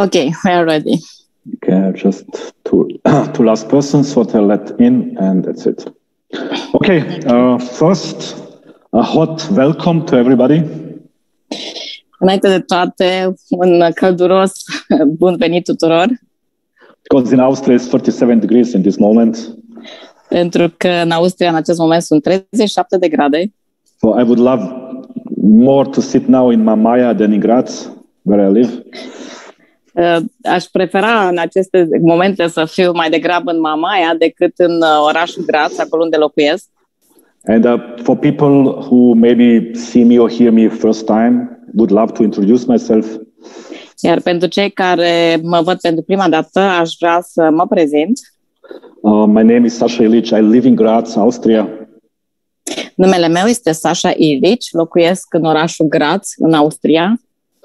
Okay, we are ready. Okay, just two last persons what I let in, and that's it. Okay, first, a hot welcome to everybody. Înainte de toate, un călduros bun venit tuturor. Because in Austria it's 37 degrees in this moment. Pentru că în Austria în acest moment sunt 37 de grade. So I would love more to sit now in Mamaia than in Graz, where I live. Aș prefera în aceste momente să fiu mai degrabă în Mamaia decât în orașul Graz, acolo unde locuiesc. And for people who maybe see me or hear me first time, would love to introduce myself. Iar pentru cei care mă văd pentru prima dată, aș vrea să mă prezint. My name is Sasha Ilic. I live in Graz, Austria. Numele meu este Sasha Ilic, locuiesc în orașul Graz, în Austria.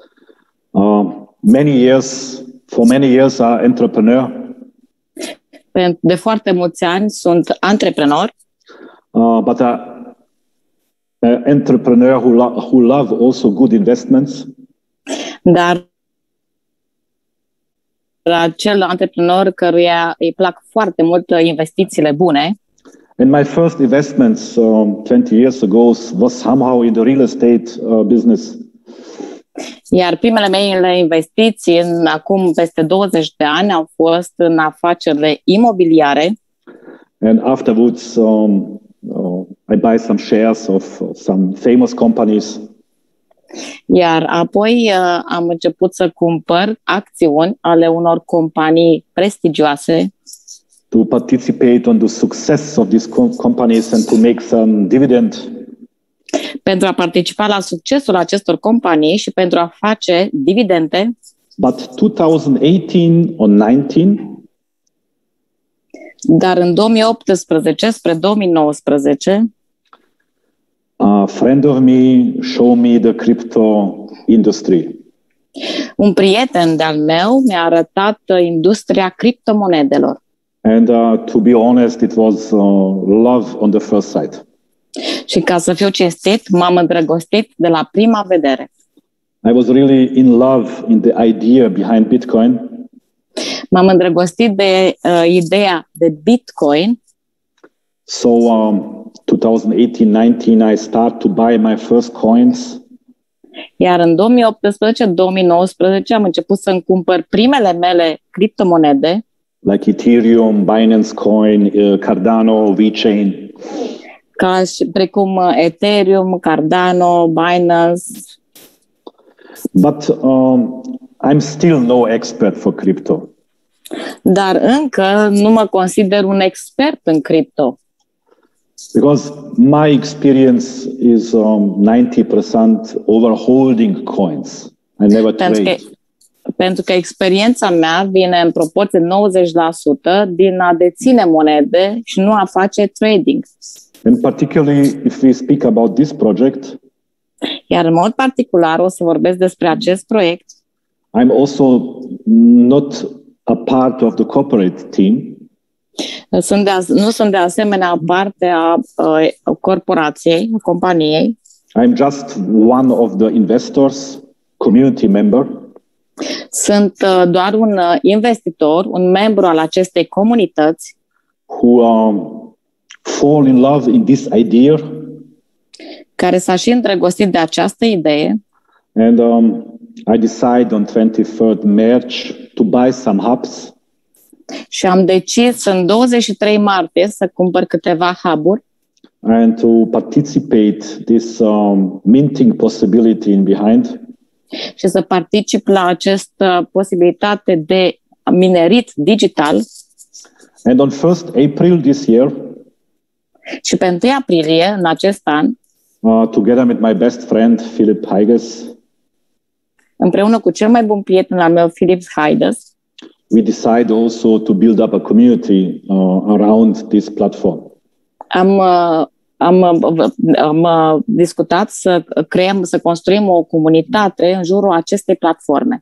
For many years, entrepreneur. De foarte mulți ani sunt antreprenor. But entrepreneur who love also good investments. Dar acel antreprenor căruia îi plac foarte mult investițiile bune. And my first investments 20 years ago was somehow in the real estate business. Iar primele mele investiții acum peste 20 de ani au fost în afacerile imobiliare. And afterwards I buy some shares of some famous companies. Iar apoi am început să cumpăr acțiuni ale unor companii prestigioase. To participate on the success of these companies and to make some dividend. Pentru a participa la succesul acestor companii și pentru a face dividende. But 2018 or 19. Dar în 2018 spre 2019, a friend of me showed me the crypto industry. Un prieten de-al meu mi-a arătat industria criptomonedelor. And to be honest, it was love on the first sight. Și ca să fiu cinstit, m-am îndrăgostit de la prima vedere. I was really in love in the idea behind Bitcoin. M-am îndrăgostit de ideea de Bitcoin. So 2018-19 I start to buy my first coins. Iar în 2018-2019 am început să-mi cumpăr primele mele criptomonede. Like Ethereum, Binance Coin, Cardano, VeChain. Precum Ethereum, Cardano, Binance. But I'm still no expert for crypto. Dar încă nu mă consider un expert în cripto. Because my experience is 90% over holding coins. I never trade. Pentru că experiența mea vine în proporție 90% din a deține monede și nu a face trading. And particularly if we speak about this project. Iar în mod particular o să vorbesc despre acest proiect. I'm also not a part of the corporate team. Nu sunt de asemenea parte a corporației, a companiei. I'm just one of the investors, community member. Sunt doar un investitor, un membru al acestei comunități. Who fall in love in this idea. Care s-a și îndrăgostit de această idee. And I decide on 23rd March to buy some hubs. Și am decis în 23 martie să cumpăr câteva hub-uri. And to participate this minting possibility in behind. Și să particip la această posibilitate de minerit digital. And on 1st April this year. Și pe 1 aprilie în acest an. Together with my best friend Philip Heiges. Împreună cu cel mai bun prieten al meu, Philip Heiges. We decide also to build up a community around this platform. Am discutat să construim o comunitate în jurul acestei platforme.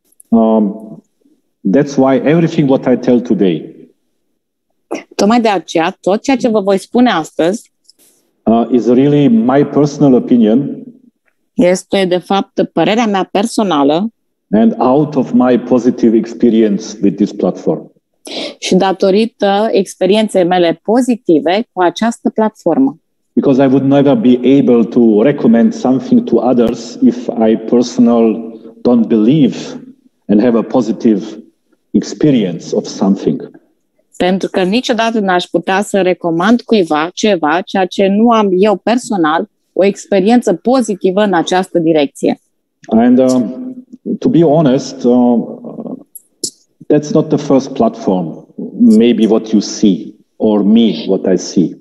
That's why everything what I tell today. Tocmai de aceea, tot ceea ce vă voi spune astăzi is really my personal opinion. Este de fapt părerea mea personală. and out of my positive experience with this platform. Și datorită experienței mele pozitive cu această platformă. Because I would never be able to recommend something to others if I personally don't believe and have a positive experience of something. Pentru că niciodată n-aș putea să recomand cuiva ceva, ceea ce nu am eu personal o experiență pozitivă în această direcție. And to be honest, that's not the first platform, maybe what you see, or me, what I see.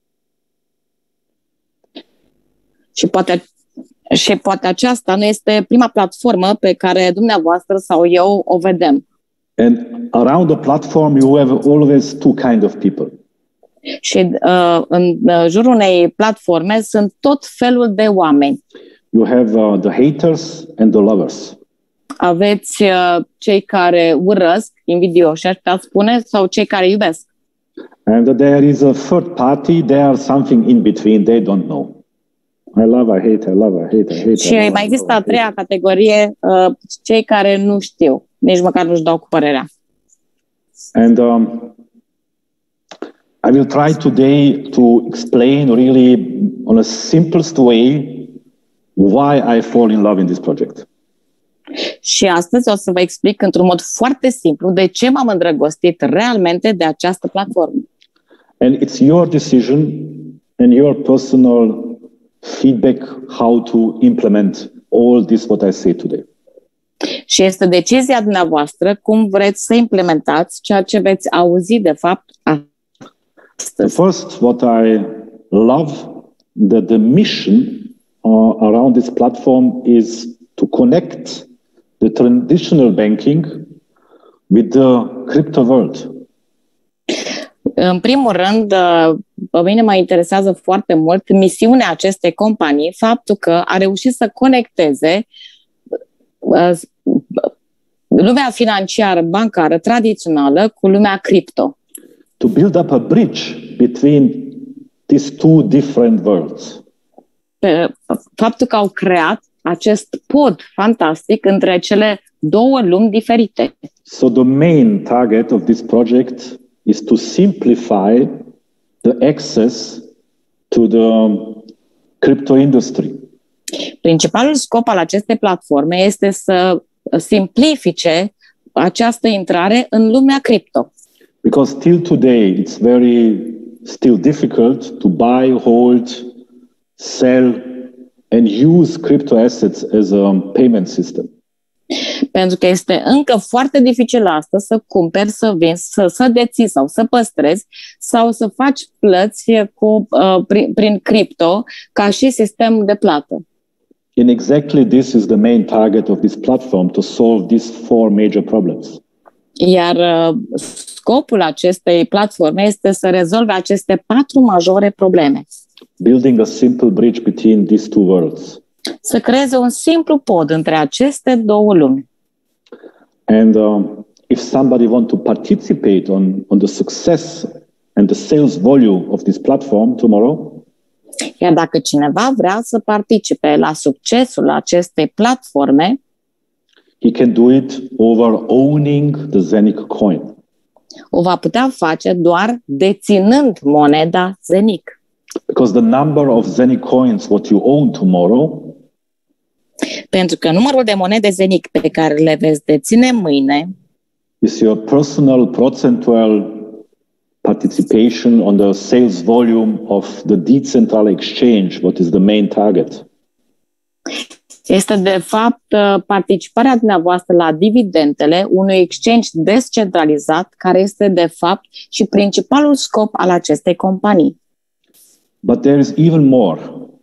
Și poate aceasta nu este prima platformă pe care dumneavoastră sau eu o vedem. And around the platform, you have always two kinds of people. Și în jurul unei platforme sunt tot felul de oameni. You have the haters and the lovers. Aveți cei care urăsc, invidioși, aș putea spune, sau cei care iubesc. And there is a third party, they are something in between, they don't know. I love, I hate, I love, I hate, I hate. Și mai există a treia categorie, cei care nu știu, nici măcar nu-și dau cu părerea. And I will try today to explain really on a simplest way why I fall in love in this project. Și astăzi o să vă explic într-un mod foarte simplu de ce m-am îndrăgostit realmente de această platformă. And it's your decision and your personal feedback how to implement all this what I say today. Și este decizia dumneavoastră cum vreți să implementați ceea ce veți auzi de fapt astăzi. First, what I love, the mission around this platform is to connect the traditional banking with the crypto world. În primul rând, pe mine mă interesează foarte mult misiunea acestei companii, faptul că a reușit să conecteze lumea financiară, bancară, tradițională cu lumea cripto. To build up a bridge between these two different worlds. Faptul că au creat acest pod fantastic între cele două lumi diferite. So the main target of this project is to simplify the access to the crypto industry. Principalul scop al acestei platforme este să simplifice această intrare în lumea cripto. Because till today it's very still difficult to buy, hold, sell and use crypto assets as a payment system. Pentru că este încă foarte dificil astăzi să cumperi, să vinzi, să deții sau să păstrezi sau să faci plăți prin cripto ca și sistem de plată. And exactly this is the main target of this platform, to solve these four major problems. Iar scopul acestei platforme este să rezolve aceste patru majore probleme. Building a simple bridge between these two worlds. Să creeze un simplu pod între aceste două lumi. And if somebody wants to participate on the success and the sales volume of this platform tomorrow, iar dacă cineva vrea să participe la succesul acestei platforme, he can do it over owning the Zenic coin. O va putea face doar deținând moneda Zenic. Because the number of Zenic coins what you own tomorrow, pentru că numărul de monede Zenic pe care le veți deține mâine is your personal procentual participation on the sales volume of the decentralized exchange, what is the main target. Este de fapt participarea dumneavoastră la dividendele unui exchange descentralizat, care este de fapt și principalul scop al acestei companii. But there is even more.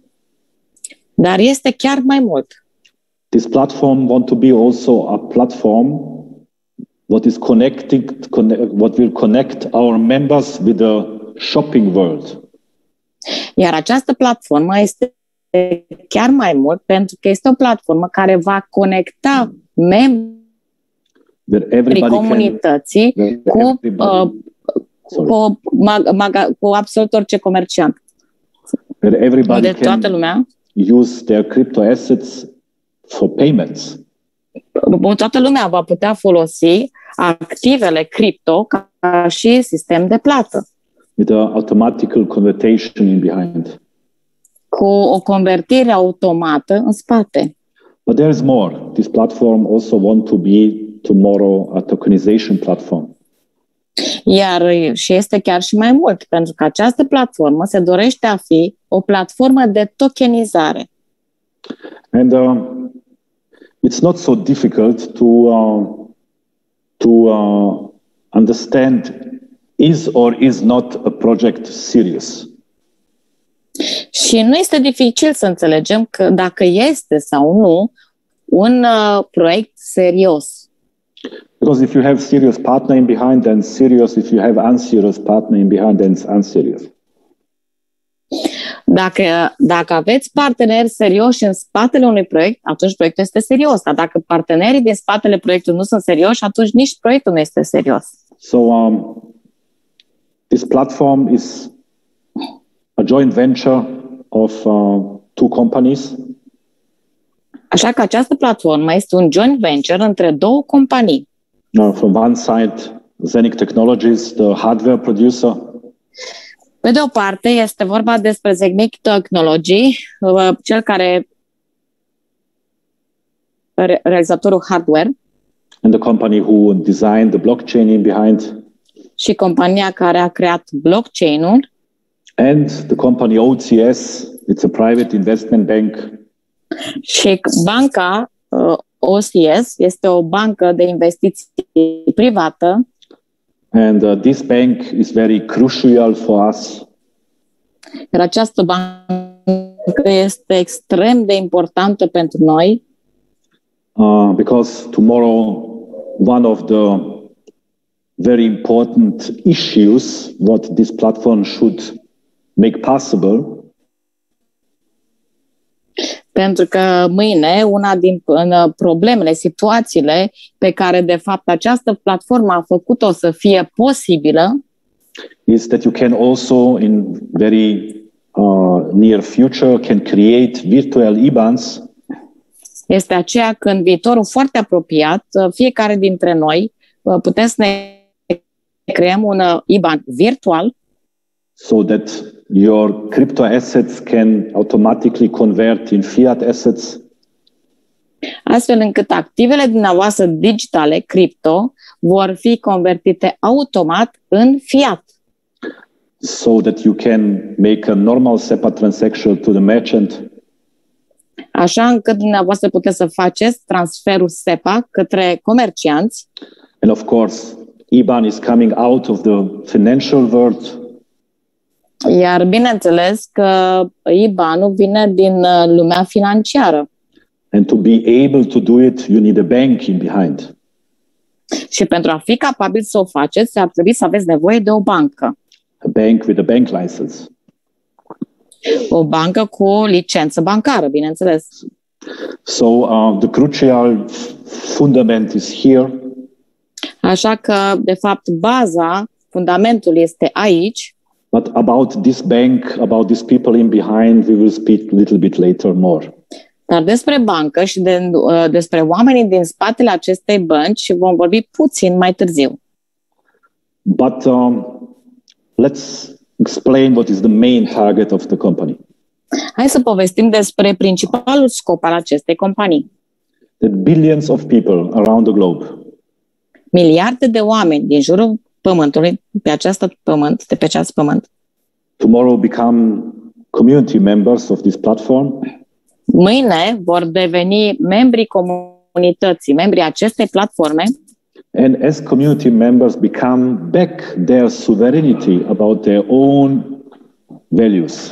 Dar este chiar mai mult. This platform want to be also a platform what is what will connect our members with the shopping world. Iar această platformă este chiar mai mult pentru că este o platformă care va conecta membrii comunității cu absolut orice comerciant. Everybody unde toată lumea use their crypto assets for payments. toată lumea va putea folosi activele cripto ca și sistem de plată. With an automatical conversion in behind. Cu o convertire automată în spate. But there is more. This platform also want to be tomorrow a tokenization platform. Iar și este chiar și mai mult, pentru că această platformă se dorește a fi o platformă de tokenizare. And it's not so difficult to understand is or is not a project serious. Și nu este dificil să înțelegem că dacă este sau nu un proiect serios. Because if you have serious partner in behind, then serious. If you have unserious partner in behind, then it's unserious. Dacă aveți parteneri serioși în spatele unui proiect, atunci proiectul este serios. Dar dacă partenerii din spatele proiectului nu sunt serioși, atunci nici proiectul nu este serios. So this platform is a joint venture of two companies. Așa că această platformă este un joint venture între două companii. From one side, Zenic Technologies, the hardware producer. Pe de o parte, este vorba despre Zenic Technology, cel care realizatorul hardware. And the company who designed the blockchain in behind. Și compania care a creat blockchain-ul. And the company OCS, it's a private investment bank. Și banca OCS este o bancă de investiții privată. And this bank is very crucial for us. Iar această bancă este extrem de importantă pentru noi. Because tomorrow one of the very important issues what this platform should make possible. Pentru că mâine una din problemele, situațiile pe care de fapt această platformă a făcut-o să fie posibilă is that you can also in very near future can create virtual IBANs. Este aceea că în viitorul foarte apropiat fiecare dintre noi putem să ne creăm un IBAN virtual. So that your crypto assets can automatically convert in fiat assets. Astfel încât activele dumneavoastră digitale, cripto, vor fi convertite automat în fiat. So that you can make a normal SEPA transaction to the merchant. Așa încât dumneavoastră puteți să faceți transferul SEPA către comercianți. And of course, IBAN is coming out of the financial world. Iar bineînțeles că IBAN-ul vine din lumea financiară. And to be able to do it, you need a bank in behind. Și pentru a fi capabil să o faceți, ar trebui să aveți nevoie de o bancă. A bank with a bank license. O bancă cu o licență bancară, bineînțeles. So the crucial fundament is here. Așa că, de fapt, baza, fundamentul este aici. But about this bank, about these people in behind, we will speak a little bit later more. Dar despre bancă și despre oamenii din spatele acestei bănci vom vorbi puțin mai târziu. But let's explain what is the main target of the company. Hai să povestim despre principalul scop al acestei companii. That billions of people around the globe. Miliarde de oameni din jurul pământului, de pe acest pământ. Tomorrow become community members of this platform. Mâine vor deveni membrii comunității, membrii acestei platforme. And as community members become back their sovereignty about their own values.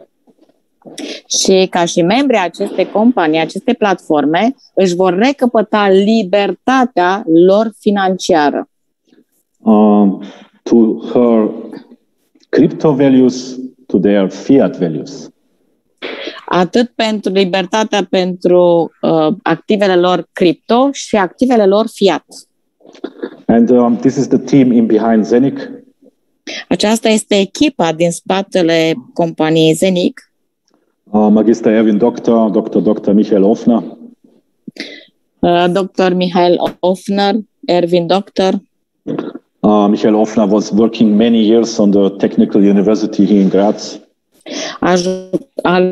Și ca și membrii acestei companii, acestei platforme, își vor recăpăta libertatea lor financiară. To her crypto values, to their fiat values. Atât pentru libertatea pentru activele lor cripto și activele lor fiat. And this is the team in behind Zenic. Aceasta este echipa din spatele companiei Zenic. Magister Erwin Dr. Michael Offner. Dr. Michael Offner, Erwin Doctor. Michael Offner was working many years on the Technical University here in Graz. A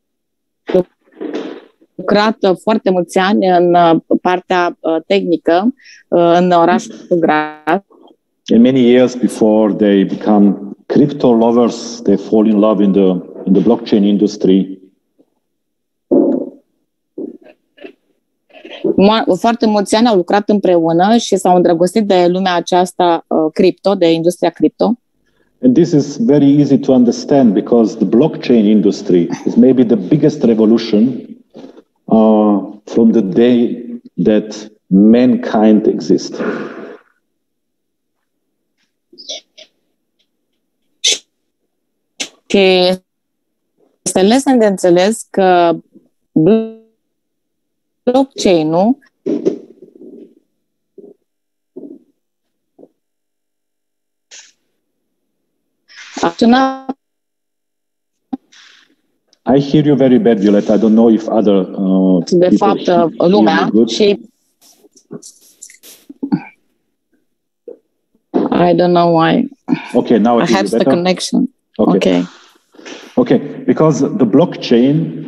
lucrat foarte mulți ani în partea tehnică în orașul Graz. And many years before they become crypto lovers, they fall in love in the blockchain industry. Foarte mulți ani au lucrat împreună și s-au îndrăgostit de lumea aceasta cripto, de industria cripto. And this is very easy to understand because the blockchain industry is maybe the biggest revolution from the day that mankind exists. Și este lesne de înțeles că blockchain-ul I hear you very bad, Violeta. I don't know if other de fapt lumea și I don't know why. Okay, now I have the connection. Okay, because the blockchain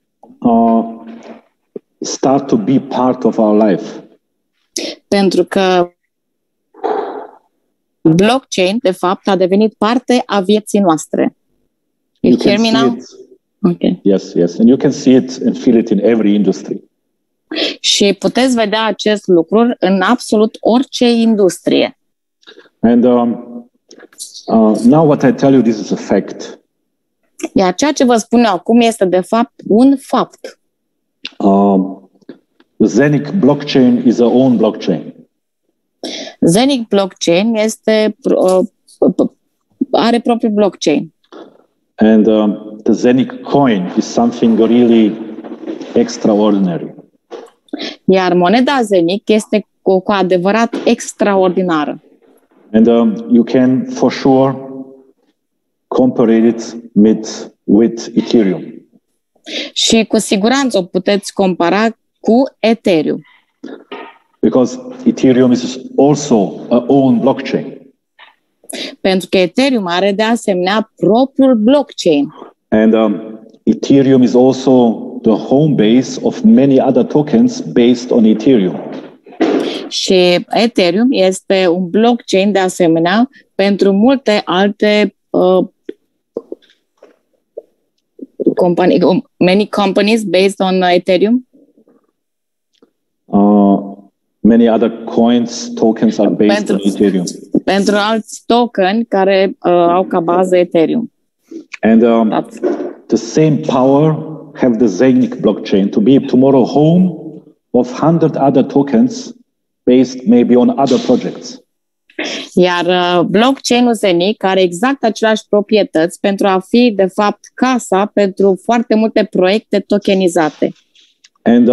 start to be part of our life. Pentru că blockchain, de fapt, a devenit parte a vieții noastre. You hear me now? Okay. Yes. And you can see it and feel it in every industry. Și puteți vedea acest lucru în absolut orice industrie. And now what I tell you, this is a fact. Iar ceea ce vă spun eu acum este de fapt un fapt. Zenic blockchain is a own blockchain. Zenic blockchain are propriul blockchain. And the Zenic coin is something really extraordinary. Iar moneda Zenic este cu adevărat extraordinară. And you can for sure compare it with Ethereum. Și cu siguranță o puteți compara cu Ethereum. Because Ethereum is also a own blockchain. Pentru că Ethereum are de asemenea propriul blockchain. And Ethereum is also the home base of many other tokens based on Ethereum. Și Ethereum este un blockchain de asemenea pentru multe alte many companies based on Ethereum. Many other coins, tokens are based on Ethereum. Pentru alți tokeni care au ca bază Ethereum. And the same power have the Zenic blockchain to be tomorrow home of 100 other tokens based maybe on other projects. Iar blockchain-ul Zenic are exact aceleași proprietăți pentru a fi, de fapt, casa pentru foarte multe proiecte tokenizate. And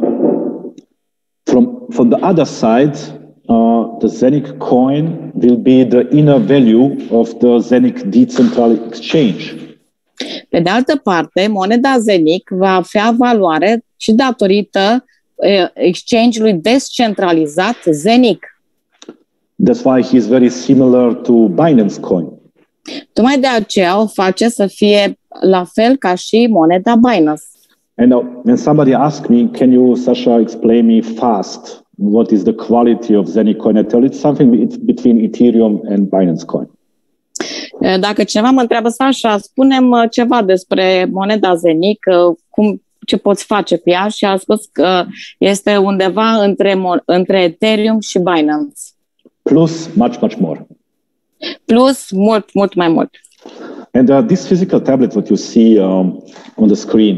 from the other side, the Zenic coin will be the inner value of the Zenic Decentralized Exchange. Pe de altă parte, moneda Zenic va avea valoare și datorită exchange-ului descentralizat Zenic. That's why he is very similar to Binance Coin. Tocmai de aceea o face să fie la fel ca și moneda Binance. And when somebody asks me, can you, Sasha, explain me fast what is the quality of Zenic Coin? I tell it's something between Ethereum and Binance Coin. Dacă cineva mă întreabă, Sasha, spune-mi ceva despre moneda Zenic, ce poți face cu ea, și a spus că este undeva între Ethereum și Binance. Plus much more. Plus mult mai mult. And this physical tablet what you see on the screen.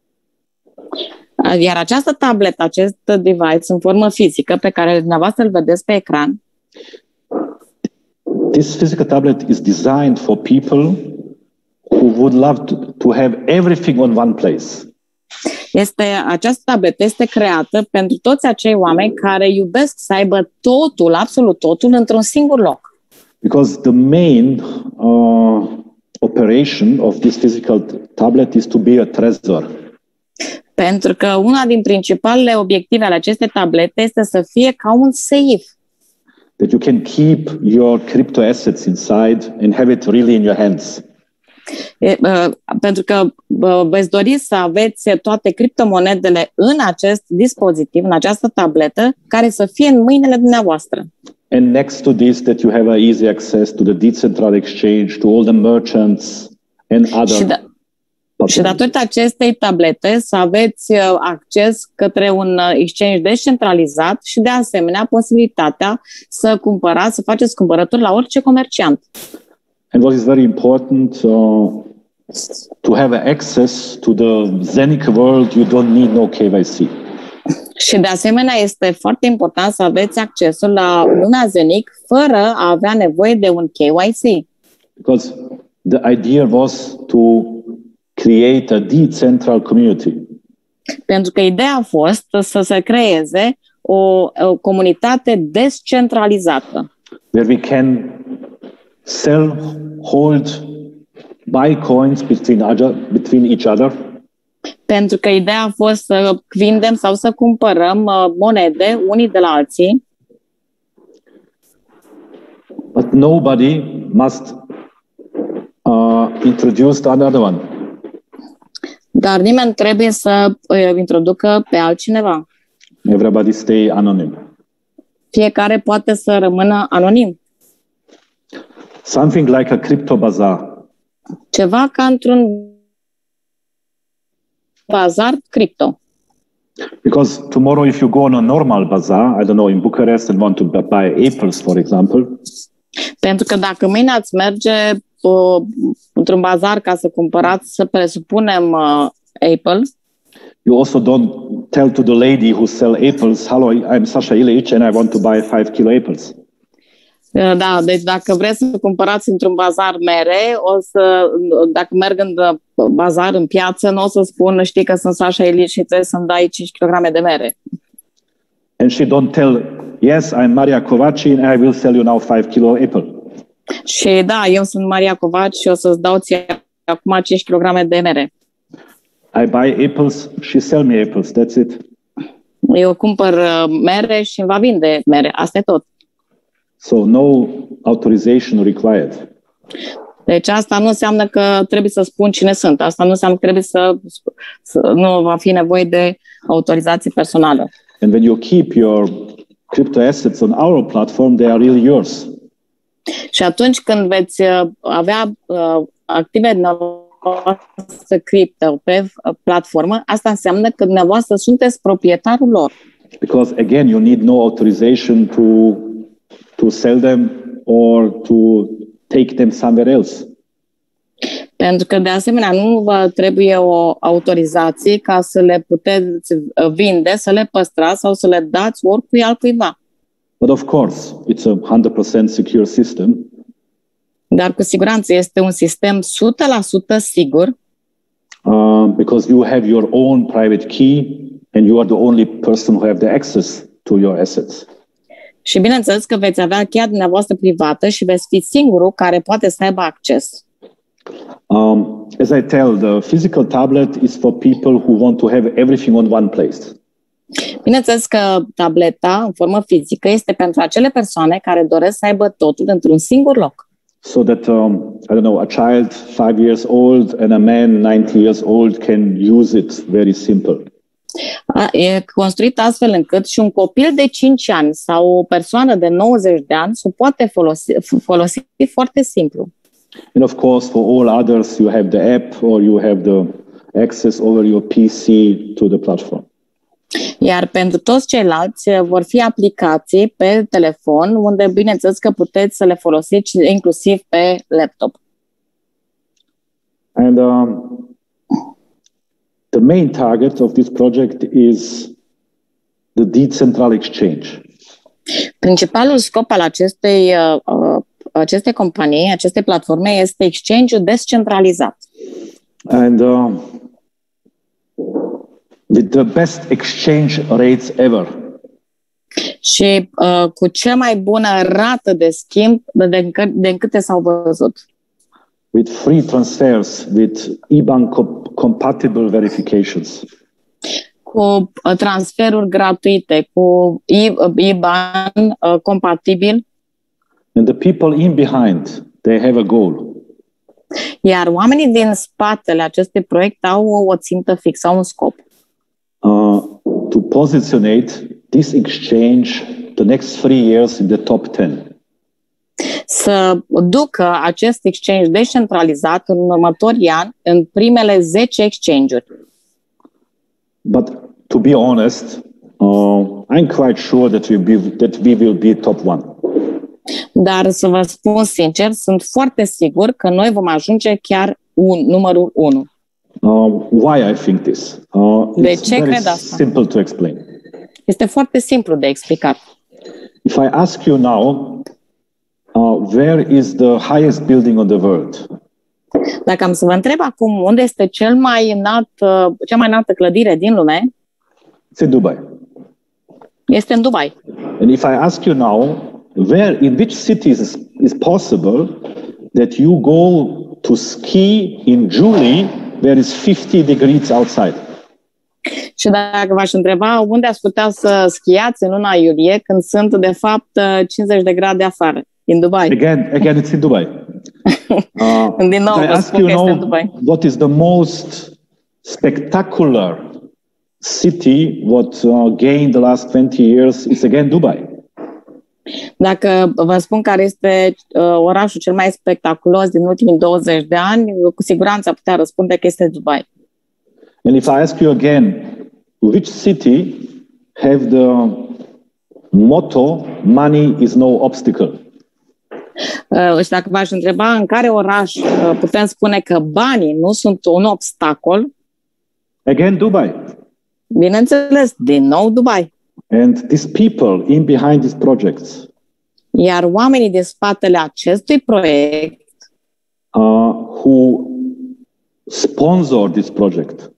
Iar această tabletă, acest device în formă fizică pe care dumneavoastră îl vedeți pe ecran. This physical tablet is designed for people who would love to have everything on one place. Această tabletă este creată pentru toți acei oameni care iubesc să aibă totul, absolut totul, într-un singur loc. Because the main operation of this physical tablet is to be a treasure. Pentru că una din principalele obiective ale acestei tablete este să fie ca un seif. That you can keep your crypto assets inside and have it really in your hands. Pentru că veți dori să aveți toate criptomonedele în acest dispozitiv, în această tabletă, care să fie în mâinile dumneavoastră. And next to this, that you have easy access to the decentralized exchange, to all the merchants and other. Și datorită acestei tablete să aveți acces către un exchange descentralizat și de asemenea posibilitatea să cumpărați, să faceți cumpărături la orice comerciant. And what is very important, to have access to the Zenic world, you don't need no KYC. Și de asemenea este foarte important să aveți accesul la lumea Zenic fără a avea nevoie de un KYC. Because the idea was to create a decentral community. Pentru că ideea a fost să se creeze o comunitate descentralizată. Where we can sell, hold, buy coins between each other. Pentru că ideea a fost să vindem sau să cumpărăm monede unii de la alții. But nobody must introduce another one. Dar nimeni trebuie să introducă pe altcineva. Everybody stay anonym. Fiecare poate să rămână anonim. Something like a crypto bazaar. Ceva ca într-un bazar cripto. Because tomorrow if you go on a normal bazaar, I don't know, in Bucharest and want to buy apples, for example. Pentru că dacă mâine ați merge într-un bazar ca să cumpărați, să presupunem Apple. You also don't tell to the lady who sell apples, hello, I'm Sasha Ilic and I want to buy 5 kilo apples. Da, deci dacă vreți să cumpărați într-un bazar mere, dacă merg în bazar, în piață, nu o să spun, știi că sunt Sasha Ilic și trebuie să-mi dai 5 kg de mere. And she don't tell, yes, I'm Maria Covaci and I will sell you now 5 kilo apple. Și da, eu sunt Maria Covaci și o să-ți dau ție acum 5 kg de mere. I buy apples, she sell me apples, that's it. Eu cumpăr mere și îmi va vinde mere, asta e tot. So no authorization required. Deci asta nu înseamnă că trebuie să spun cine sunt. Asta nu înseamnă că trebuie să nu va fi nevoie de autorizație personală. And when you keep your crypto assets on our platform, they are really yours. Și atunci când veți avea active noastre cripto pe platformă, asta înseamnă că dumneavoastră sunteți proprietarul lor. Because again, you need no authorization to sell them or to take them somewhere else. Pentru că, de asemenea, nu vă trebuie o autorizație ca să le puteți vinde, să le păstrați sau să le dați oricui altcuiva. But of course, it's a 100% secure system. Dar cu siguranță este un sistem 100% sigur. Because you have your own private key and you are the only person who have the access to your assets. Și bineînțeles că veți avea cheia dumneavoastră privată și veți fi singurul care poate să aibă acces. As I tell, the physical tablet is for people who want to have everything on one place. Bineînțeles că tableta în formă fizică este pentru acele persoane care doresc să aibă totul într-un singur loc. So that, I don't know, a child 5 years old and a man 90 years old can use it very simple. E construit astfel încât și un copil de 5 ani sau o persoană de 90 de ani se poate folosi foarte simplu. And of course, for all others, you have the app or you have the access over your PC to the platform. Iar pentru toți ceilalți vor fi aplicații pe telefon, unde bineînțeles că puteți să le folosiți inclusiv pe laptop. And the main target of this project is the decentralized exchange. Principalul scop al acestei companii, acestei platforme, este exchange-ul descentralizat. And with the best exchange rates ever. Și cu cea mai bună rată de schimb de câte s-au văzut. With free transfers, with IBAN compatible verifications. cu transferuri gratuite, cu IBAN compatibil. And the people in behind, they have a goal. Iar oamenii din spatele acestui proiect au o țintă fixă, au un scop. To positionate this exchange the next 3 years in the top 10. Să ducă acest exchange descentralizat în următorii ani în primele 10 exchange-uri. But to be honest, I'm quite sure that we will be top 1. Dar să vă spun sincer, sunt foarte sigur că noi vom ajunge chiar numărul 1. Why I think this? De It's ce very cred asta? simple to explain. Este foarte simplu de explicat. If I ask you now, where is the highest building on the world? Dacă am să vă întreb acum unde este cea mai înaltă clădire din lume, It's in Dubai. este în Dubai. And if I ask you now, in which cities is possible that you go to ski in July where is 50 degrees outside? Și dacă v-aș întreba unde ați putea să schiați în luna iulie când sunt de fapt 50 de grade afară, în Dubai. Again, it's in Dubai. Din nou, I vă ask spun you că este în now, Dubai. what is the most spectacular city what gained the last 20 years? It's again Dubai. Dacă vă spun care este orașul cel mai spectaculos din ultimii 20 de ani, cu siguranță putea răspunde că este Dubai. And if I ask you again, which city have the motto, money is no obstacle? Și dacă v-aș întreba în care oraș putem spune că banii nu sunt un obstacol, Again, Dubai. bineînțeles, din nou Dubai. And these people in behind these projects, Iar oamenii din spatele acestui proiect, who sponsor this project,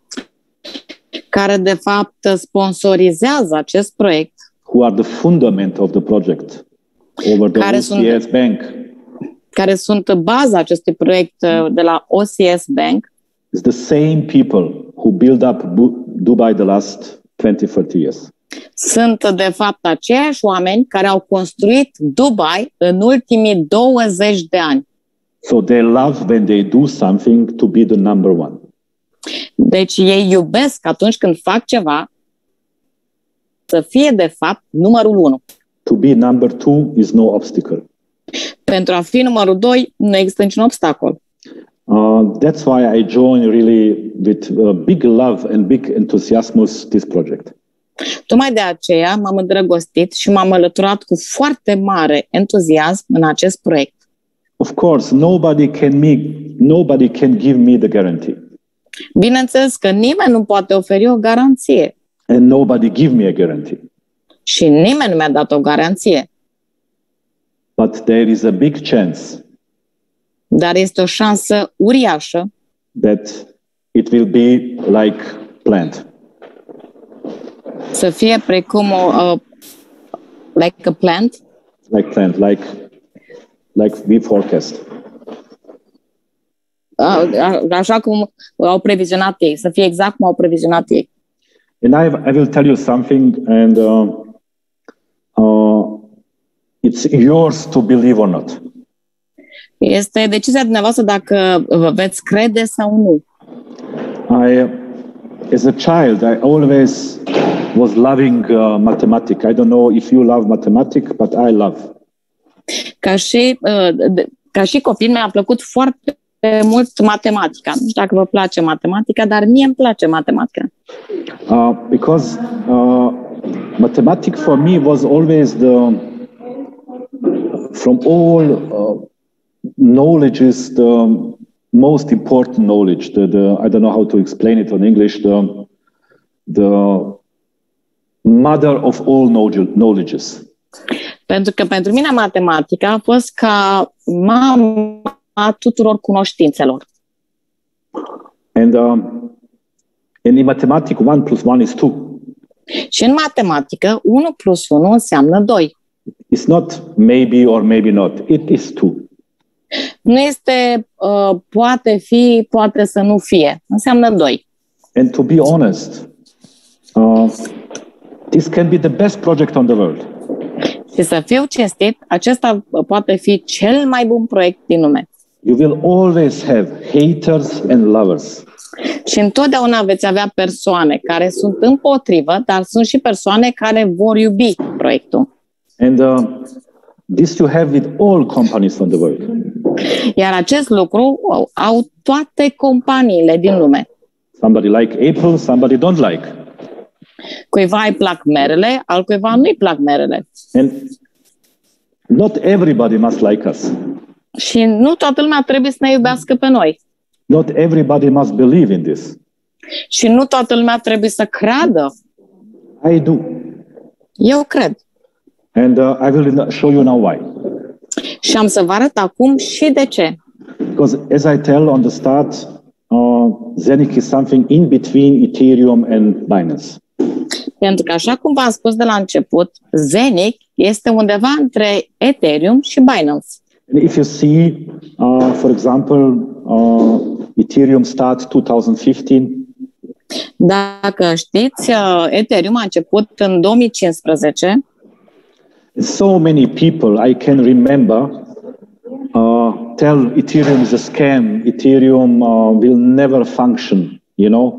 care de fapt sponsorizează acest proiect, who are the fundament of the project over the Care OCS Bank, care sunt baza acestui proiect de la OCS Bank, is the same people who build up Dubai the last 20-30 years. sunt de fapt aceiași oameni care au construit Dubai în ultimii 20 de ani. So they love when they do something to be the number one. Deci ei iubesc atunci când fac ceva să fie de fapt numărul 1. To be number 2 is no obstacle. Pentru a fi numărul 2 nu există niciun obstacol. That's why I join really with big love and big enthusiasm this project. Tocmai de aceea m-am îndrăgostit și m-am alăturat cu foarte mare entuziasm în acest proiect. Of course, nobody can give me the guarantee. Bineînțeles că nimeni nu poate oferi o garanție And nobody give me a guarantee. și nimeni nu mi-a dat o garanție, But there is a big chance dar este o șansă uriașă that it will be like planned. să fie precum like a plant, Like we forecast. Așa cum au previzionat ei, să fie exact cum au previzionat ei. And I will tell you something, and it's yours to believe or not. Este decizia dumneavoastră dacă vă veți crede sau nu. As a child, I always was loving mathematics. I don't know if you love mathematics, but I love. Ca și copil mi-a plăcut foarte mult matematica. Nu știu dacă vă place matematica, dar mie îmi place matematica. Because mathematics for me was always from all knowledges, the most important knowledge. I don't know how to explain it in English. The mother of all knowledges. Pentru că pentru mine matematica a fost ca mama tuturor cunoștințelor. And in mathematics, 1 plus 1 is 2. Și în matematică, 1 plus 1 înseamnă 2. It's not maybe or maybe not. It is 2. Nu este poate fi, poate să nu fie. Înseamnă 2. And to be honest, This can be the best project on the world. Și să fiu cinstit, acesta poate fi cel mai bun proiect din lume. You will always have haters and lovers. Și întotdeauna veți avea persoane care sunt împotrivă, dar sunt și persoane care vor iubi proiectul. And this you have with all companies on the world. Iar acest lucru au toate companiile din lume. Somebody like Apple, somebody don't like. Cuiva îi plac merele, altcuiva nu îi plac merele. And not everybody must like us. Și nu toată lumea trebuie să ne iubească pe noi. Not everybody must believe in this. Și nu toată lumea trebuie să creadă. I do. Eu cred. And I will show you now why. Și am să vă arăt acum și de ce. Because as I tell on the start, Zenic is something in between Ethereum and Binance. Pentru că, așa cum v-am spus de la început, Zenic este undeva între Ethereum și Binance. And if you see, for example, Ethereum start 2015. Dacă știți, Ethereum a început în 2015. So many people I can remember tell Ethereum is a scam. Ethereum will never function, you know.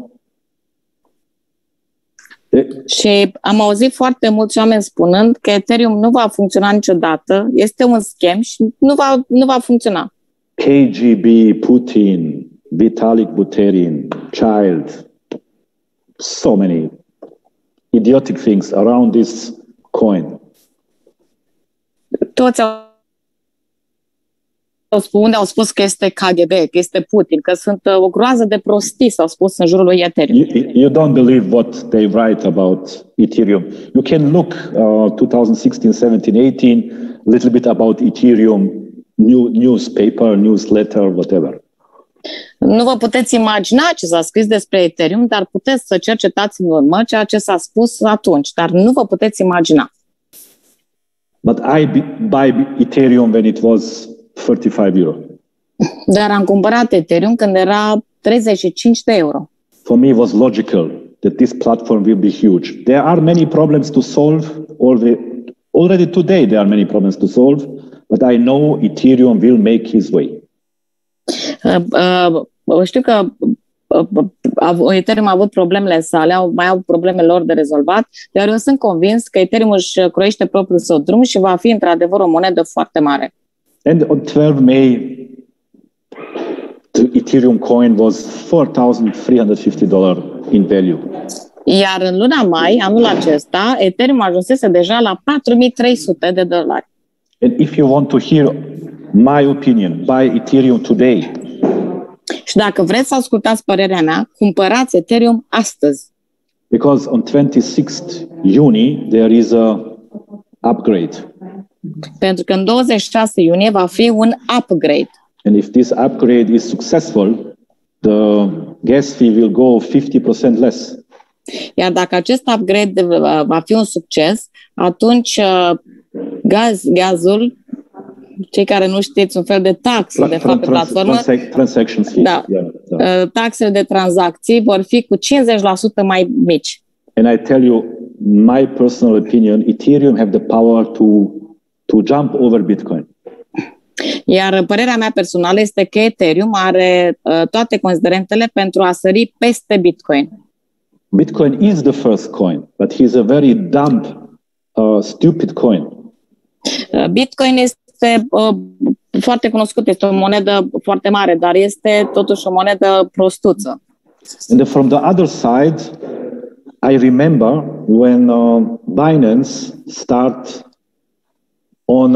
Și am auzit foarte mulți oameni spunând că Ethereum nu va funcționa niciodată, este un scam și nu va funcționa. KGB, Putin, Vitalik Buterin, Child, so many idiotic things around this coin. Toți unde au spus că este KGB, că este Putin, că sunt o groază de prostii, s-au spus în jurul lui Ethereum. You don't believe what they write about Ethereum. You can look 2016, 17, 18, a little bit about Ethereum, newspaper, newsletter, whatever. Nu vă puteți imagina ce s-a scris despre Ethereum, dar puteți să cercetați în urmă ceea ce s-a spus atunci, dar nu vă puteți imagina. But I buy Ethereum when it was 35 euro. Dar am cumpărat Ethereum când era 35 de euro. For me, it was logical that this platform will be huge. There are many problems to solve. Already today, there are many problems to solve, but I know Ethereum will make his way. Știu că Ethereum a avut problemele sale, mai au probleme lor de rezolvat, dar eu sunt convins că Ethereum își croiește propriul său drum și va fi într-adevăr o monedă foarte mare. And on 12 May, the Ethereum coin was $4,350 in value. Iar în luna mai, anul acesta, Ethereum ajunsese deja la $4,300. And if you want to hear my opinion, buy Ethereum today. Și dacă vreți să ascultați părerea mea, cumpărați Ethereum astăzi. Because on 26th June, there is a upgrade. Pentru că în 26 iunie va fi un upgrade. And if this upgrade is successful, the gas fee will go 50% less. Iar dacă acest upgrade va fi un succes, atunci gazul, cei care nu știți, un fel de taxă, de fapt, pe platformă, transactions fee. Da, taxele de tranzacții vor fi cu 50% mai mici. And I tell you, my personal opinion, Ethereum have the power to jump over Bitcoin. Iar părerea mea personală este că Ethereum are toate considerentele pentru a sări peste Bitcoin. Bitcoin is the first coin, but he's a very dumb, stupid coin. Bitcoin este foarte cunoscut, este o monedă foarte mare, dar este totuși o monedă prostuță. And from the other side, I remember when Binance start on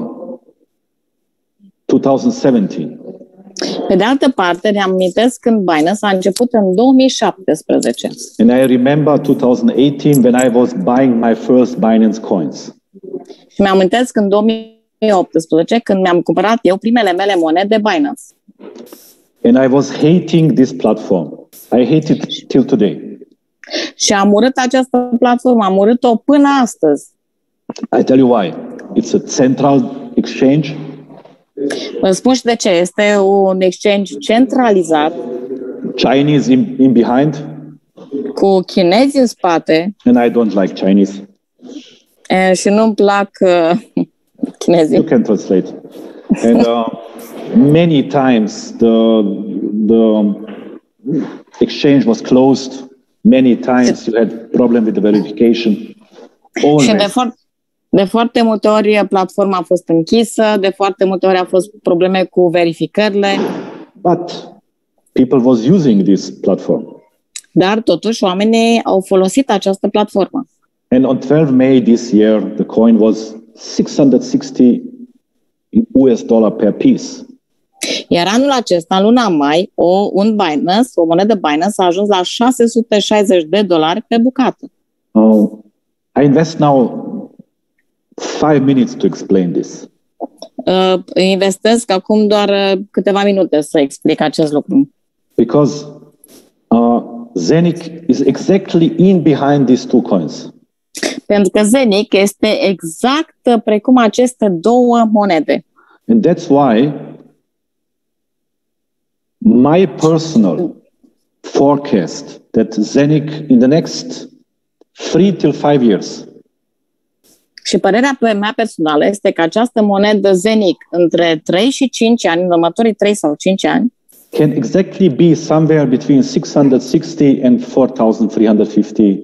2017. Pe de altă parte, ne amintesc când Binance a început în 2017. And I remember 2018 when I was buying my first Binance coins. Și mi-am amintesc în 2018 când mi-am cumpărat eu primele mele monede Binance. And I was hating this platform. I hate it till today. Și am urât această platformă, am urât-o până astăzi. I tell you why. It's a central exchange. Vă spun și de ce. Este un exchange centralizat. Chinese in behind. cu chinezi în spate. And I don't like Chinese. Și nu-mi plac chinezii. You can translate. And many times the exchange was closed. Many times you had problem with the verification. Și de foarte multe ori platforma a fost închisă, de foarte multe ori a fost probleme cu verificările. But people was using this platform. Dar totuși oamenii au folosit această platformă. And on 12 May this year, the coin was $660 per piece. Iar anul acesta, în luna mai, un Binance, o monedă Binance, a ajuns la $660 pe bucată. I invest now 5 minutes to explain this. Investesc acum doar câteva minute să explic acest lucru. Because Zenic is exactly in behind these two coins. Pentru că Zenic este exact precum aceste două monede. And that's why my personal forecast that Zenic in the next 3 till 5 years. Și părerea mea personală este că această monedă Zenic între 3 și 5 ani, în următorii 3 sau 5 ani, can exactly be somewhere between $660 and $4,350.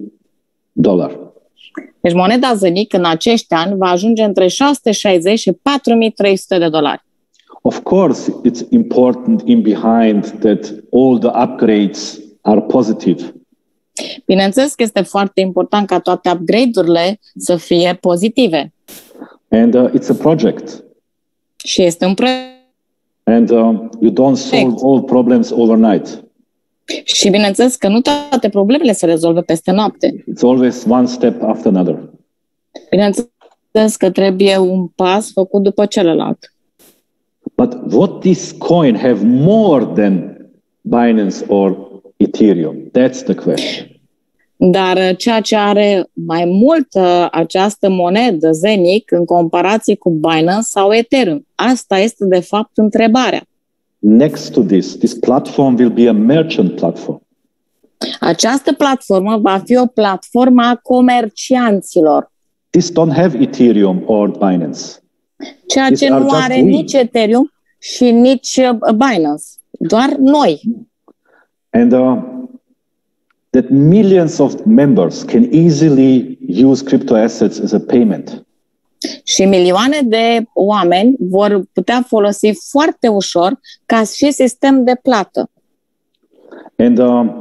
Deci moneda Zenic în acești ani va ajunge între 660 și $4,300. Of course, it's important in behind that all the upgrades are positive. Bineînțeles că este foarte important ca toate upgrade-urile să fie pozitive. And it's a project. Și este un proiect. And you don't solve all problems overnight. Și bineînțeles că nu toate problemele se rezolvă peste noapte. It's always one step after another. Bineînțeles că trebuie un pas făcut după celălalt. But what this coin have more than Binance or Ethereum? That's the question. Dar ceea ce are mai mult această monedă Zenic în comparație cu Binance sau Ethereum, asta este de fapt întrebarea. Next to this platform will be a merchant platform. Această platformă va fi o platformă a comercianților. This don't have Ethereum or Binance. Ceea ce nu are nici Ethereum și nici Binance. Doar noi. And that millions of members can easily use crypto assets as a payment. Și milioane de oameni vor putea folosi foarte ușor ca și sistem de plată. And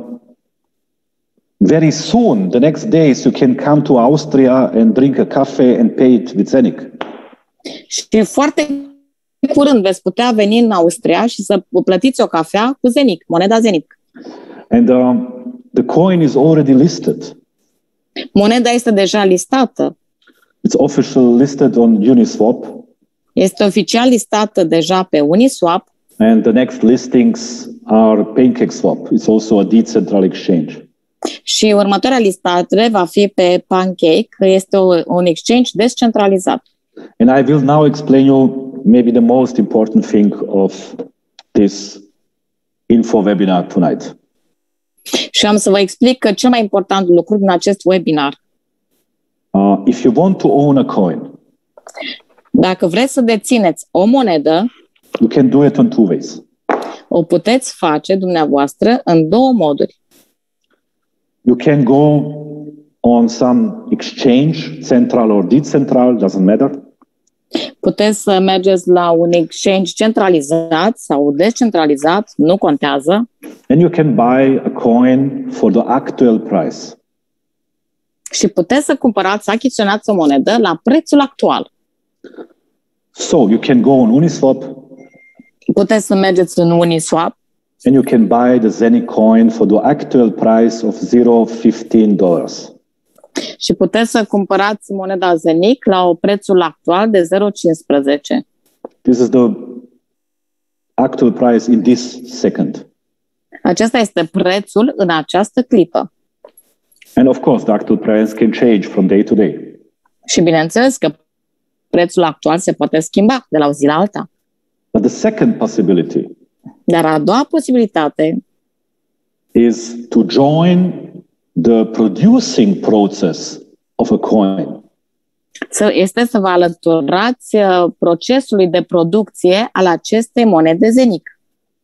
very soon, the next days, you can come to Austria and drink a cafe and pay it with Zenic. Și foarte curând veți putea veni în Austria și să plătiți o cafea cu Zenic, moneda Zenic. And the coin is already listed. Moneda este deja listată. It's officially listed on Uniswap. Este oficial listată deja pe Uniswap. And the next listings are PancakeSwap. It's also a decentralized exchange. Și următoarea listare va fi pe Pancake, că este un exchange descentralizat. And I will now explain you maybe the most important thing of this info webinar tonight. Și am să vă explic că cel mai important lucru din acest webinar. If you want to own a coin, dacă vreți să dețineți o monedă, you can do it in two ways. O puteți face dumneavoastră în două moduri. You can go on some exchange, central or decentral, doesn't matter. Puteți să mergeți la un exchange centralizat sau descentralizat, nu contează. And you can buy a coin for the actual price. Și puteți să cumpărați, să achiziționați o monedă la prețul actual. So you can go on Uniswap. Puteți să mergeți în Uniswap. And you can buy the Zenic coin for the actual price of $0.15. Și puteți să cumpărați moneda Zenic la prețul actual de 0,15. This is the actual price in this second. Acesta este prețul în această clipă. And of course, the actual price can change from day to day. Și bineînțeles că prețul actual se poate schimba de la o zi la alta. But the second possibility Dar a doua posibilitate is to join the producing process of a coin. Să vă alăturați procesului de producție al acestei monede Zenic.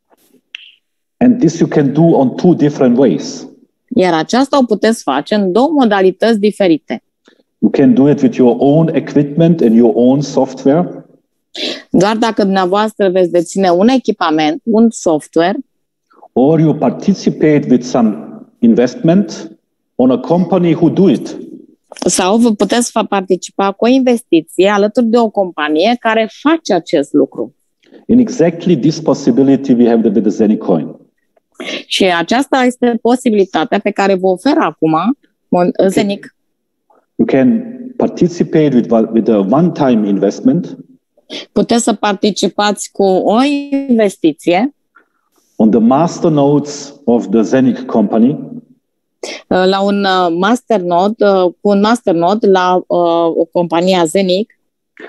And this you can do on two different ways. Iar aceasta o puteți face în două modalități diferite. You can do it with your own equipment and your own software. Doar dacă dumneavoastră veți deține un echipament, un software, or you participate with some investment on a company who do it. Sau vă puteți participa cu o investiție alături de o companie care face acest lucru. In exactly this possibility we have with the Zenic coin. Și aceasta este posibilitatea pe care vă oferă acum Zenic. You can participate with a one-time investment. Puteți să participați cu o investiție on the master nodes of the Zenic company. La un masternode, cu un masternode la o companie Zenic,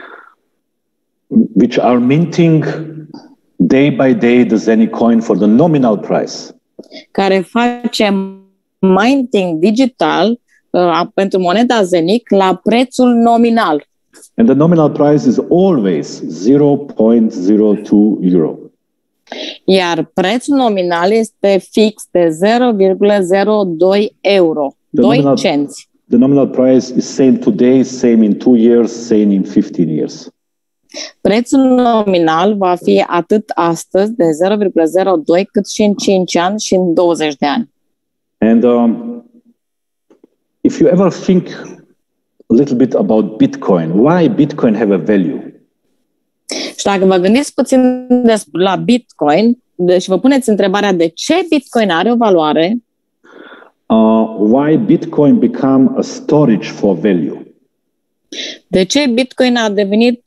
which are minting day by day the Zenic coin for the nominal price. Care face minting digital pentru moneda Zenic la prețul nominal. And the nominal price is always 0.02 euro. Iar prețul nominal este fix de 0,02 euro, 2 cenți. The nominal price is same today, same in 2 years, same in 15 years. Prețul nominal va fi atât astăzi de 0,02 cât și în 5 ani și în 20 de ani. And if you ever think a little bit about Bitcoin, why Bitcoin have a value? Și dacă vă gândiți puțin la Bitcoin, deci vă puneți întrebarea de ce Bitcoin are o valoare, why Bitcoin become a storage for value? De ce Bitcoin a devenit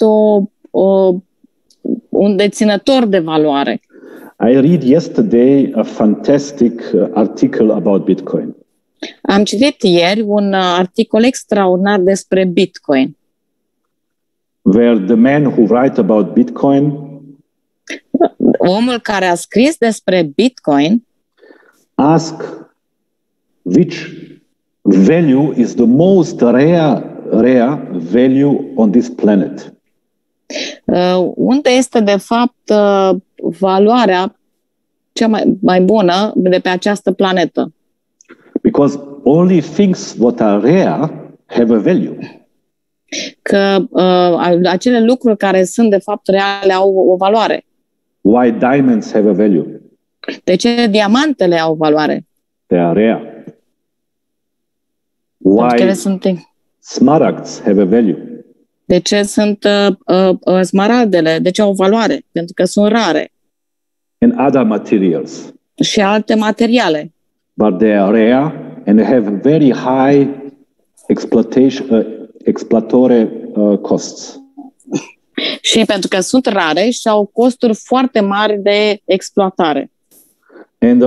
un deținător de valoare? I read yesterday a fantastic article about Bitcoin. Am citit ieri un articol extraordinar despre Bitcoin. Where the man who write about Bitcoin, omul care a scris despre Bitcoin, ask which value is the most rare value on this planet. Unde este de fapt valoarea cea mai bună de pe această planetă? Because only things what are rare have a value. Că acele lucruri care sunt de fapt reale au o valoare. Why diamonds have a value? De ce diamantele au valoare? They are rare. Why smaragds have a value? De ce sunt smaraldele? De ce au valoare? Pentru că sunt rare. And other materials. Și alte materiale. But they are rare and they have very high exploitatory costs. Și pentru că sunt rare și au costuri foarte mari de exploatare. And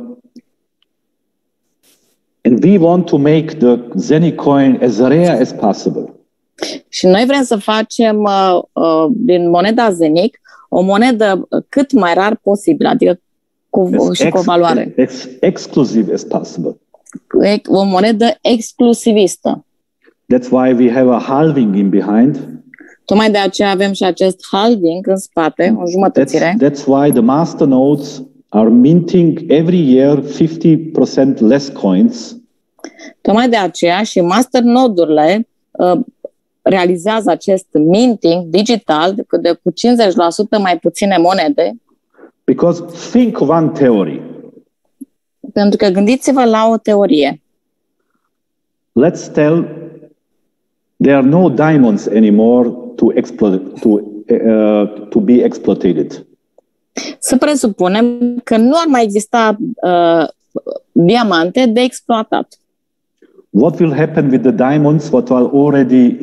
we want to make the Zenic coin as rare as possible. Și noi vrem să facem din moneda Zenic o monedă cât mai rar posibil, adică cu o valoare. Exclusive as possible. O monedă exclusivistă. That's why we have a halving in behind. Tocmai de aceea avem și acest halving în spate, o jumătățire. That's why the masternodes are minting every year 50% less coins. Tocmai de aceea și masternodurile realizează acest minting digital de cu 50% mai puține monede. Because think one theory. Pentru că gândiți-vă la o teorie. Let's tell there are no diamonds anymore to be exploited. Să presupunem că nu ar mai exista diamante de exploatat. What will happen with the diamonds what are already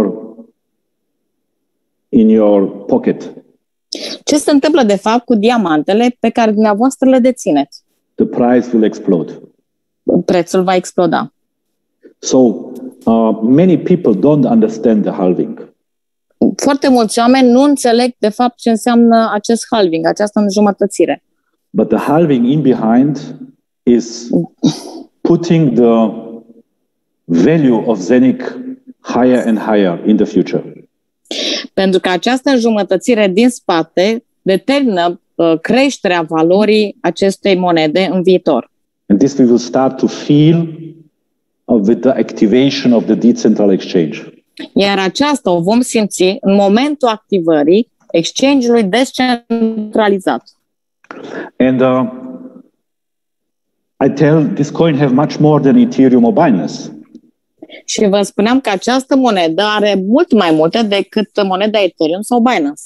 in your pocket? Ce se întâmplă de fapt cu diamantele pe care dumneavoastră le dețineți? The price will explode. Prețul va exploda. So many people don't understand the halving. Foarte mulți oameni nu înțeleg de fapt ce înseamnă acest halving, această înjumătățire. But the halving in behind is putting the value of Zenic higher and higher in the future. Pentru că această înjumătățire din spate determină creșterea valorii acestei monede în viitor. And this we will start to feel with the activation of the decentralized exchange. Iar aceasta o vom simți în momentul activării exchange-ului descentralizat. And I tell this coin have much more than Ethereum or Binance. Și vă spuneam că această monedă are mult mai multe decât moneda Ethereum sau Binance.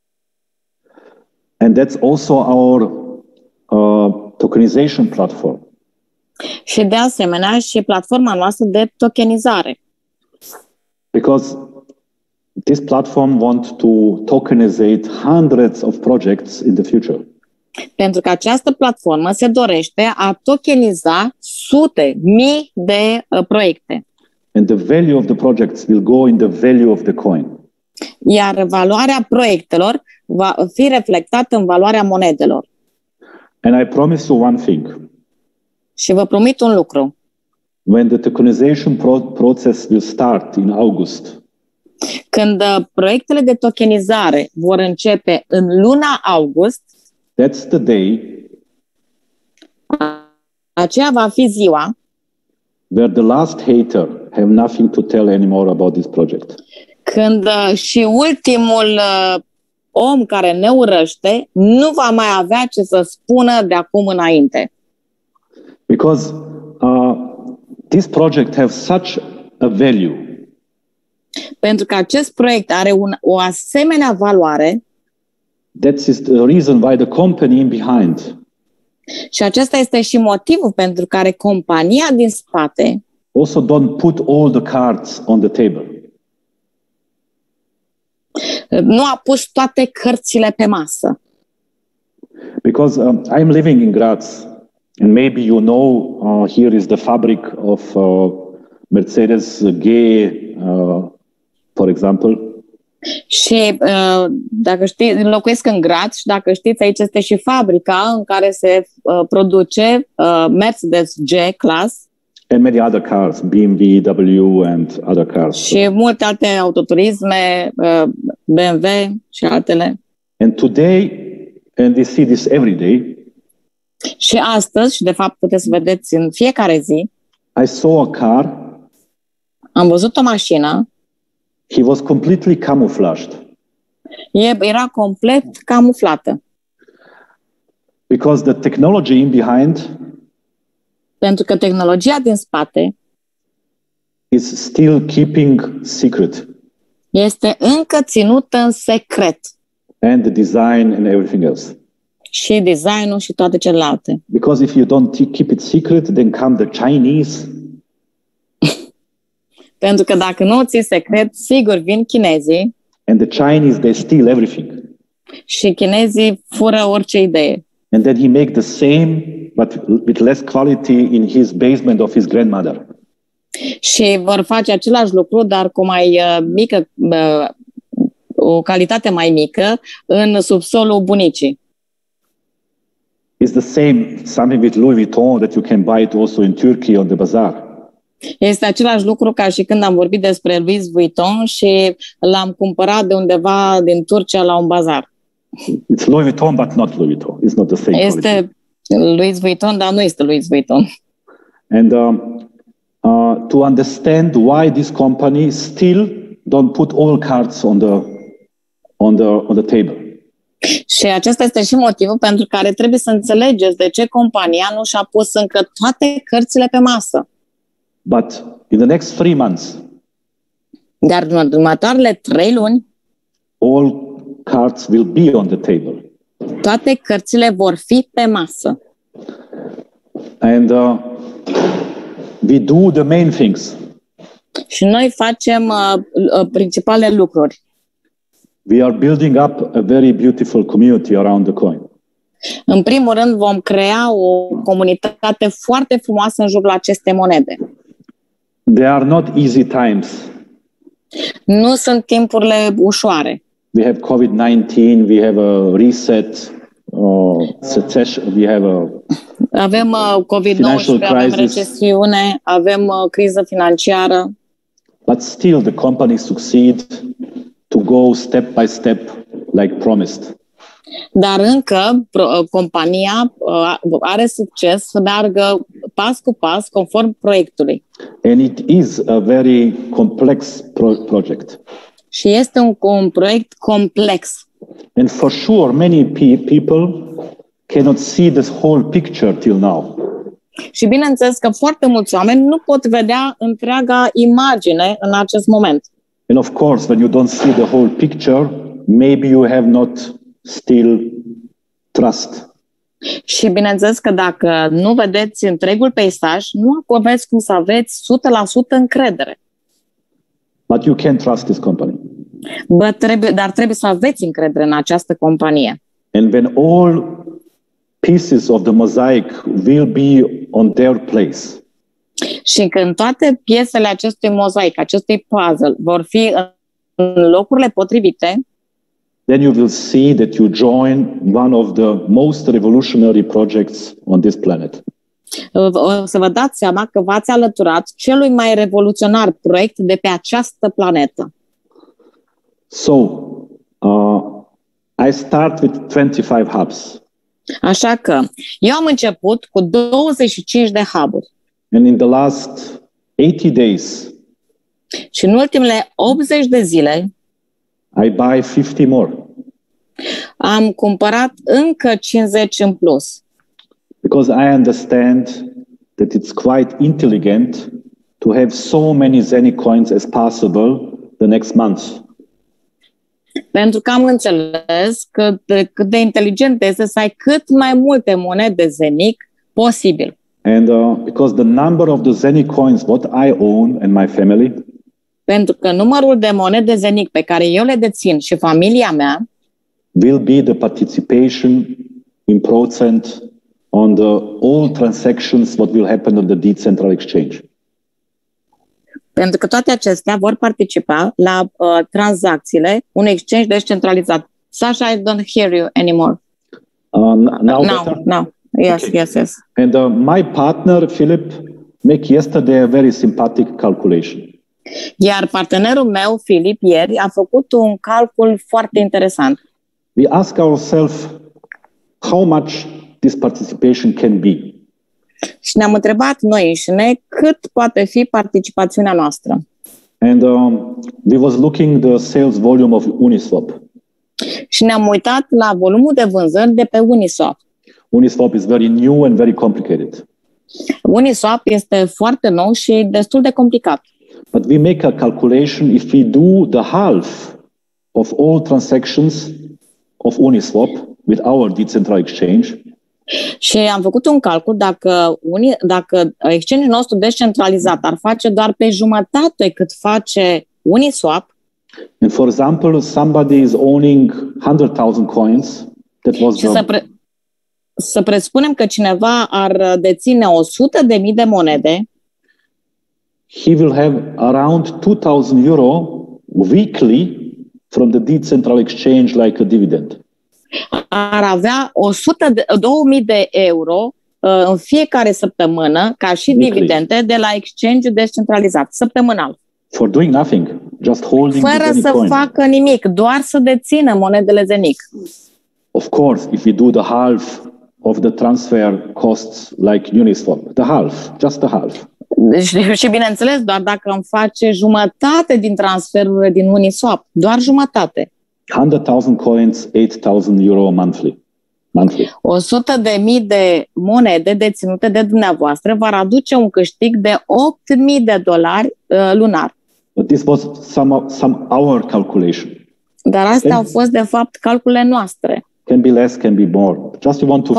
And that's also our tokenization platform. Și de asemenea și platforma noastră de tokenizare. Because this platform wants to tokenize hundreds of projects in the future. Pentru că această platformă se dorește a tokeniza sute, mii de proiecte. And the value of the projects will go in the value of the coin. Iar valoarea proiectelor va fi reflectată în valoarea monedelor. And I promise you one thing. Și vă promit un lucru. When the tokenization process will start in August, când proiectele de tokenizare vor începe în luna august, that's the day aceea va fi ziua where the last hater have nothing to tell anymore about this project. Când și ultimul om care ne urăște nu va mai avea ce să spună de acum înainte. Because this project have such a value. Pentru că acest proiect are o asemenea valoare. That is the reason why the company in behind. Și acesta este și motivul pentru care compania din spate also don't put all the cards on the table. Nu a pus toate cărțile pe masă. Because I'm living in Graz, and maybe you know here is the fabric of Mercedes G, for example. Și dacă știți, locuiesc în Graz și dacă știți, aici este și fabrica în care se produce Mercedes G-Class. And many other cars, BMW and other cars. Și multe alte autoturisme, BMW și altele. And today, and we see this every day. Și astăzi, și de fapt puteți să vedeți în fiecare zi, I saw a car. Am văzut o mașină. He was completely camouflaged. Era complet camuflată. Because the technology in behind pentru că tehnologia din spate is still keeping secret. Este încă ținută în secret. And the design and everything else. Și designul și toate celelalte. Because if you don't keep it secret, then come the Chinese. Pentru că dacă nu o ții secret, sigur vin chinezii. And the Chinese, they steal everything. Și chinezii fură orice idee. And then he make the same, but with less quality in his basement of his grandmother. Și vor face același lucru, dar cu mai mică, o calitate mai mică, în subsolul bunicii. It's the same, something with Louis Vuitton that you can buy it also in Turkey on the bazaar. Este același lucru ca și când am vorbit despre Louis Vuitton și l-am cumpărat de undeva din Turcia la un bazar. It's Louis Vuitton, but not Louis Vuitton. It's not the same. Este Louis Vuitton, dar nu este Louis Vuitton. And to understand why this company still don't put all cards on the table. Și acesta este și motivul pentru care trebuie să înțelegeți de ce compania nu și-a pus încă toate cărțile pe masă. But in the next 3 months, dar în următoarele 3 luni, all cards will be on the table. Toate cărțile vor fi pe masă. And we do the main things. Și noi facem principalele lucruri. We are building up a very beautiful community around the coin. În primul rând vom crea o comunitate foarte frumoasă în jurul acestei monede. They are not easy times. Nu sunt timpurile ușoare. We have COVID-19, we have a reset we have a Avem financial COVID-19, avem crisis. recesiune, avem criză financiară, But still, the company succeed to go step by step, like promised. dar încă compania are succes să meargă pas cu pas conform proiectului. And it is a very complex project. Și este un proiect complex. And for sure, many people cannot see this whole picture till now. Și bineînțeles că foarte mulți oameni nu pot vedea întreaga imagine în acest moment. And of course, when you don't see the whole picture, maybe you have not still trust. Și bineînțeles că dacă nu vedeți întregul peisaj, nu aveți cum să aveți 100% încredere. But you can trust this company. Dar trebuie să aveți încredere în această companie. And when all pieces of the mosaic will be on their place, Și când toate piesele acestui mozaic, acestui puzzle, vor fi în locurile potrivite, then you will see that you join one of the most revolutionary projects on this planet. o să vă dați seama că v-ați alăturat celui mai revoluționar proiect de pe această planetă. So, I start with 25 hubs. Așa că eu am început cu 25 de hub-uri. And in the last 80 days, Și în ultimele 80 de zile I buy 50 more. am cumpărat încă 50 în plus. Because I understand that it's quite intelligent to have so many Zenny coins as possible the next month. Pentru că am înțeles cât de inteligent este să ai cât mai multe monede Zenic posibil. And because the number of the Zenny coins what I own and my family Pentru că numărul de monede Zenic pe care eu le dețin și familia mea will be the participation in procent on the all transactions what will happen on the decentral exchange. Pentru că toate acestea vor participa la tranzacțiile unui exchange descentralizat. Sasha, I don't hear you anymore. Now. Yes, Okay. yes. And my partner, Philip, make yesterday a very sympathetic calculation. Iar partenerul meu, Filip, ieri a făcut un calcul foarte interesant. We ask ourselves how much this participation can be. Și ne-am întrebat noi înșine cât poate fi participațiunea noastră. And we was looking the sales volume of Uniswap. Și ne-am uitat la volumul de vânzări de pe Uniswap. Uniswap is very new and very complicated. Uniswap este foarte nou și destul de complicat. But we make a calculation if we do the half of all transactions of Uniswap with our decentralized exchange. Și am făcut un calcul dacă exchange-ul nostru descentralizat ar face doar pe jumătate cât face Uniswap. And for example, somebody is owning 100,000 coins. That was Și să presupunem că cineva ar deține 100.000 de monede. He will have around 2,000 euro weekly from the decentralized exchange like a dividend. Ar avea 2.000 de euro în fiecare săptămână ca și dividende de la exchange-ul descentralizat, săptămânal. For doing nothing, just holding the Fără Zenic să coin. facă nimic, doar să dețină monedele Zenic. Of course, if we do the half of the transfer costs like Uniswap, the half, just the half. Și bineînțeles, doar dacă îmi face jumătate din transferurile din Uniswap, doar jumătate. 100,000 coins, 8,000 euro monthly. 100.000 de monede deținute de dumneavoastră va aduce un câștig de $8.000 lunar. But this was some our calculation. Dar astea au fost, de fapt, calculele noastre. Can be less, can be more. Just you want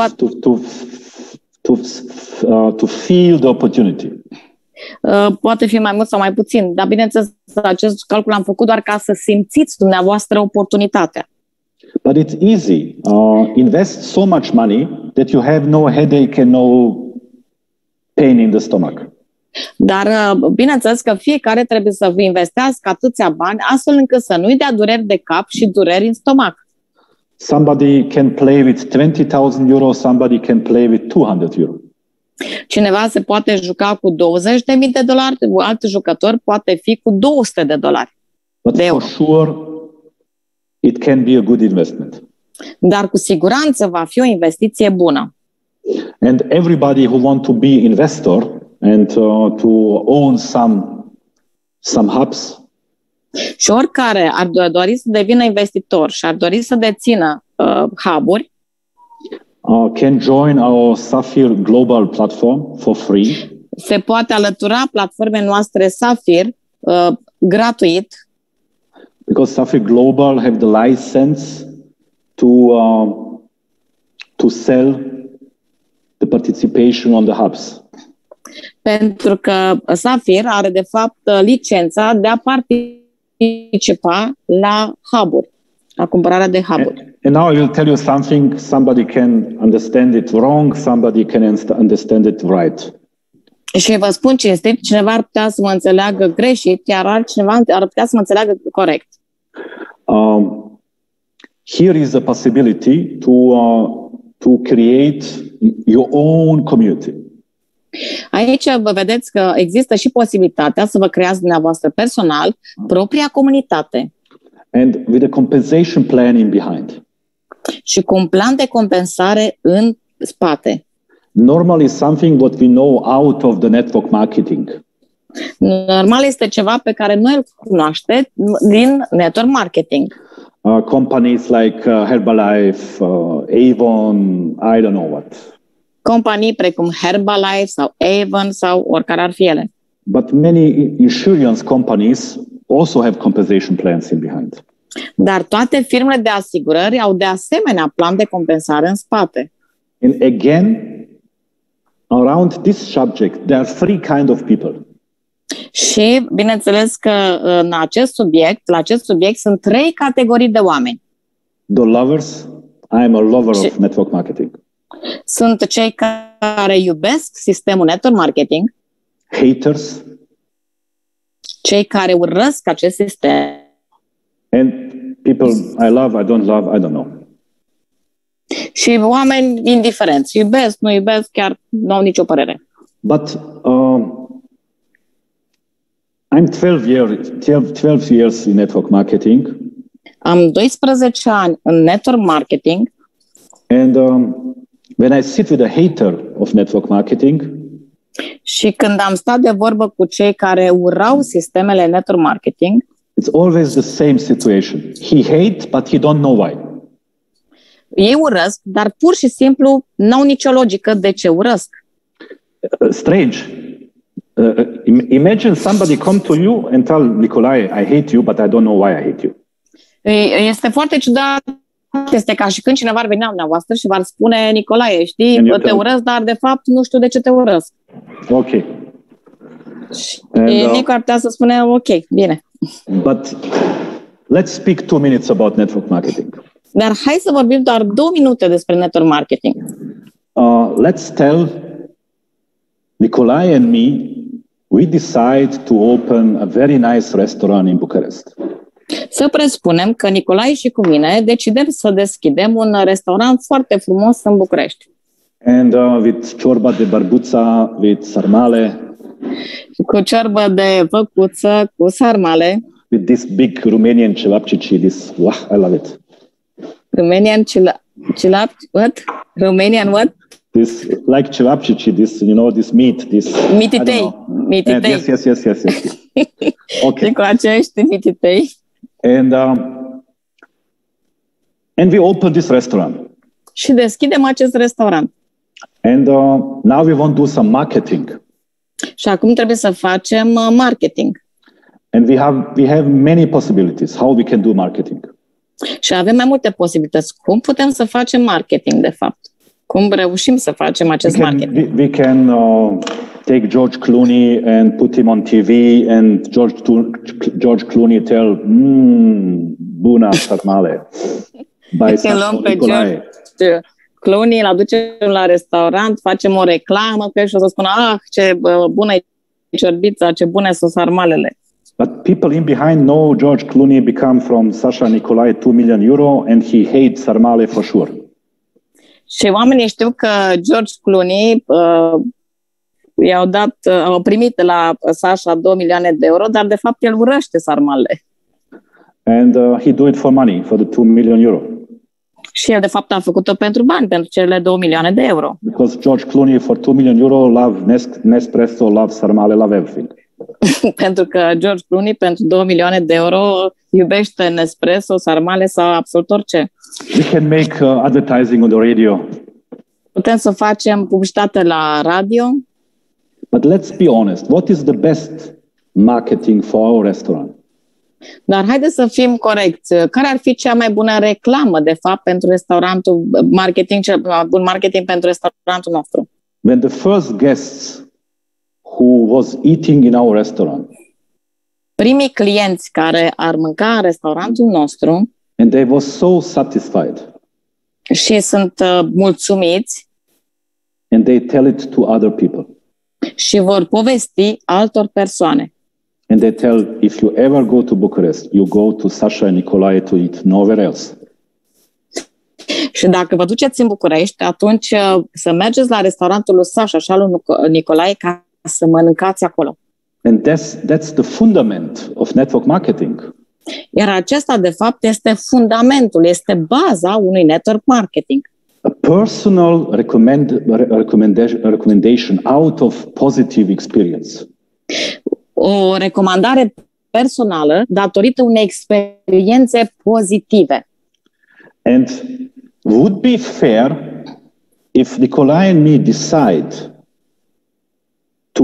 to feel the opportunity. Poate fi mai mult sau mai puțin, dar bineînțeles, acest calcul am făcut doar ca să simțiți dumneavoastră oportunitatea. But it's easy. Invest so much money that you have no headache and no pain in the stomach. Dar bineînțeles că fiecare trebuie să vă investească atâția bani astfel încât să nu-i dea dureri de cap și dureri în stomac. Somebody can play with 20,000 euro, somebody can play with 200 euro. Cineva se poate juca cu $20,000, alt jucător poate fi cu $200. But for sure, it can be a good investment. Dar cu siguranță va fi o investiție bună. And everybody who want to be investor and to own some hubs. Și oricare ar dori să devină investitor și ar dori să dețină hub-uri, can join our Sapphire Global platform for free. Se poate alătura platformei noastre Sapphire gratuit. Because Sapphire Global have the license to sell the participation on the hubs. Pentru că Sapphire are de fapt licența de a participa la hub-uri, la cumpărarea de hub-uri. And now I will tell you something, somebody can understand it wrong, somebody can understand it right. Și vă spun cinstit, cineva ar putea să mă înțeleagă greșit, iar altcineva ar putea să mă înțeleagă corect. Here is a possibility to create your own community. Aici vă vedeți că există și posibilitatea să vă creați dumneavoastră personal propria comunitate. And with a compensation plan in behind. Și cu un plan de compensare în spate. Normally something what we know out of the network marketing. Normal este ceva pe care noi îl cunoaște din network marketing. Companies like Herbalife, Avon, I don't know what. Companii precum Herbalife sau Avon sau oricare ar fi ele. But many insurance companies also have compensation plans in behind. Dar toate firmele de asigurări au de asemenea plan de compensare în spate. And again, around this subject, there are three kind of people. Și, bineînțeles că la acest subiect sunt 3 categorii de oameni. The lovers, I am a lover of network marketing. Sunt cei care iubesc sistemul network marketing. Haters. Cei care urăsc acest sistem. And people I love, I don't love, I don't know. Și oameni indiferenți. Iubesc, nu iubesc, chiar nu au nicio părere. But I'm 12 years in network marketing. Am 12 ani în network marketing. And when I sit with a hater of network marketing, și când am stat de vorbă cu cei care urau sistemele network marketing, it's always the same situation. He hate, but he don't know why. Ei urăsc, dar pur și simplu n-au nicio logică de ce urăsc. Strange. Imagine somebody come to you and tell Nicolae, I hate you, but I don't know why I hate you. Este foarte ciudat. Este ca și când cineva ar veni la dumneavoastră și v-ar spune, Nicolae, știi, te urăsc, dar de fapt nu știu de ce te urăsc. Ok. Și Nico ar putea să spune, ok, bine. But let's speak 2 minutes about network marketing. Dar hai să vorbim doar 2 minute despre network marketing. Let's tell Nicolae and me, we decide to open a very nice restaurant in Bucharest. Să presupunem că Nicolae și cu mine decidem să deschidem un restaurant foarte frumos în București. And with ciorba de bărbuța, with sarmale. Cu ciorbă de făcuță, cu sarmale. With this big Romanian cevapcici, this, I love it. Romanian what? Romanian what? This, like cevapcici, this, this meat, this... Mititei. Mititei. Yes. Okay. Cu acești mititei. And we open this restaurant. Și deschidem acest restaurant. And now we want to do some marketing. Și acum trebuie să facem marketing. And we have many possibilities how we can do marketing. Și avem mai multe posibilități. Cum putem să facem marketing, de fapt? Cum reușim să facem acest marketing? We can take George Clooney and put him on TV and George Clooney tell, bună sarmale. Să luăm pe George Clooney, îl aducem la restaurant, facem o reclamă pe și o să spună, ce bună e ciorbița, ce bune sunt sarmalele. But people in behind know George Clooney become from Sasha Nicolae 2 million euro and he hates Sarmale for sure. Și oamenii știu că George Clooney au primit de la Sasha 2 milioane de euro, dar de fapt el urăște Sarmale. And he do it for money, for the 2 million euro. Și el de fapt a făcut-o pentru bani, pentru cele 2 milioane de euro. Because George Clooney for 2 million euro love Nespresso, love Sarmale, love everything. Pentru că George Clooney pentru 2 milioane de euro iubește Nespresso, Sarmale sau absolut orice. We can make advertising on the radio. Putem să facem publicitate la radio. But let's be honest, what is the best marketing for our restaurant? Dar haideți să fim corecți. Care ar fi cea mai bună reclamă, de fapt, pentru restaurantul, cel mai bun marketing pentru restaurantul nostru? When the first guests who was eating in our restaurant, primii clienți care ar mânca în restaurantul nostru and they were so satisfied, și sunt mulțumiți, and they tell it to other people, și vor povesti altor persoane. and they tell, if you ever go to Bucharest, you go to Sasha and Nicolae to eat, nowhere else. Și dacă vă duceți în București, atunci să mergeți la restaurantul lui Sasha și al lui Nicolae ca să mănâncați acolo. And that's the fundament of network marketing. Iar acesta, de fapt, este fundamentul, este baza unui network marketing. A personal recommendation out of positive experience. O recomandare personală datorită unei experiențe pozitive. And would be fair if Nicolae and me decide to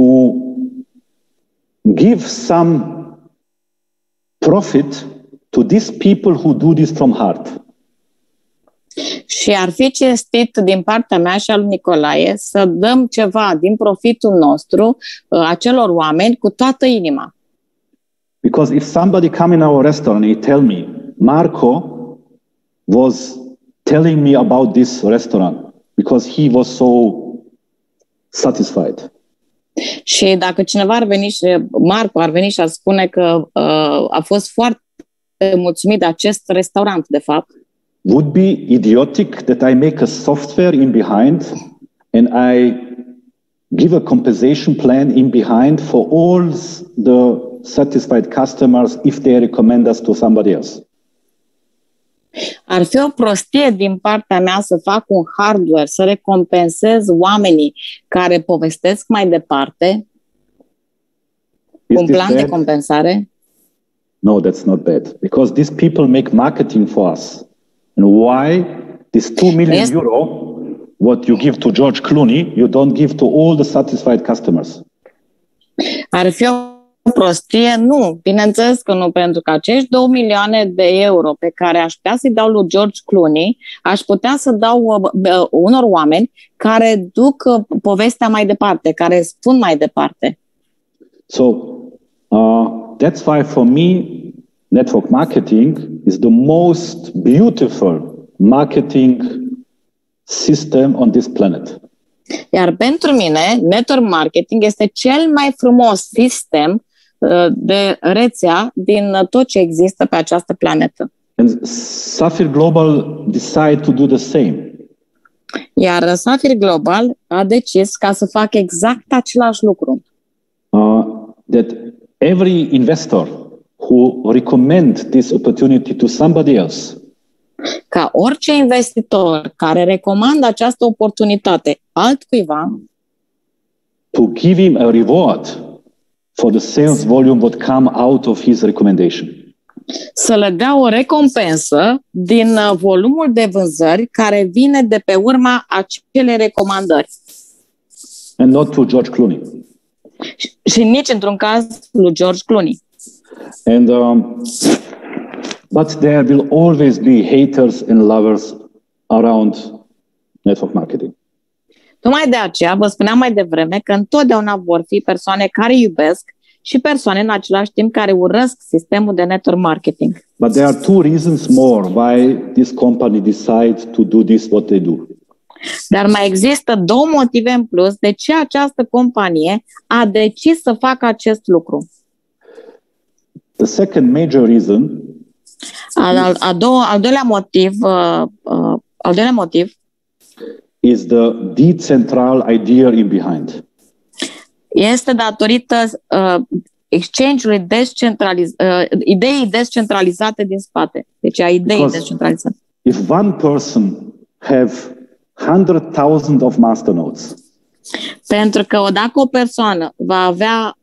give some profit to these people who do this from heart. Și ar fi cinstit din partea mea și al lui Nicolae să dăm ceva din profitul nostru acelor oameni cu toată inima. Because if somebody come in our restaurant and he tell me, Marco was telling me about this restaurant because he was so satisfied. Și dacă cineva ar veni și Marco ar veni și ar spune că a fost foarte mulțumit de acest restaurant, de fapt, would be idiotic that I make a software in behind and I give a compensation plan in behind for all the satisfied customers if they recommend us to somebody else. Ar fi o prostie din partea mea să fac un hardware, să recompensez oamenii care povestesc mai departe un plan de compensare. No, that's not bad. Because these people make marketing for us. And why this 2 million euro, what you give to George Clooney, you don't give to all the satisfied customers? Ar fi o prostie? Nu, bineînțeles că nu, pentru că acești 2 milioane de euro pe care aș putea să-i dau lui George Clooney, aș putea să dau unor oameni care duc povestea mai departe, care spun mai departe. So, that's why for me, network marketing is the most beautiful marketing system on this planet. Iar pentru mine, network marketing este cel mai frumos sistem de rețea din tot ce există pe această planetă. And Sapphire Global decide to do the same. Iar Sapphire Global a decis ca să facă exact același lucru. That every investor who recommend this opportunity to somebody else, ca orice investitor care recomandă această oportunitate altcuiva, to give him a reward for the sales volume what come out of his recommendation. Să le dea o recompensă din volumul de vânzări care vine de pe urma acelei recomandări. And not to George Clooney. Și nici într-un caz lui George Clooney. And but there will always be haters and lovers around network marketing. Tocmai de aceea vă spuneam mai devreme că întotdeauna vor fi persoane care iubesc și persoane în același timp care urăsc sistemul de network marketing. But there are two reasons more why this company decides to do this what they do. Dar mai există două motive în plus de ce această companie a decis să facă acest lucru. The second major reason Al doilea motiv is the decentral idea in behind. este datorită exchange-ului ideii descentralizate din spate. Deci a ideii descentralizate. If one person have 100,000 of masternodes, pentru că dacă o persoană va avea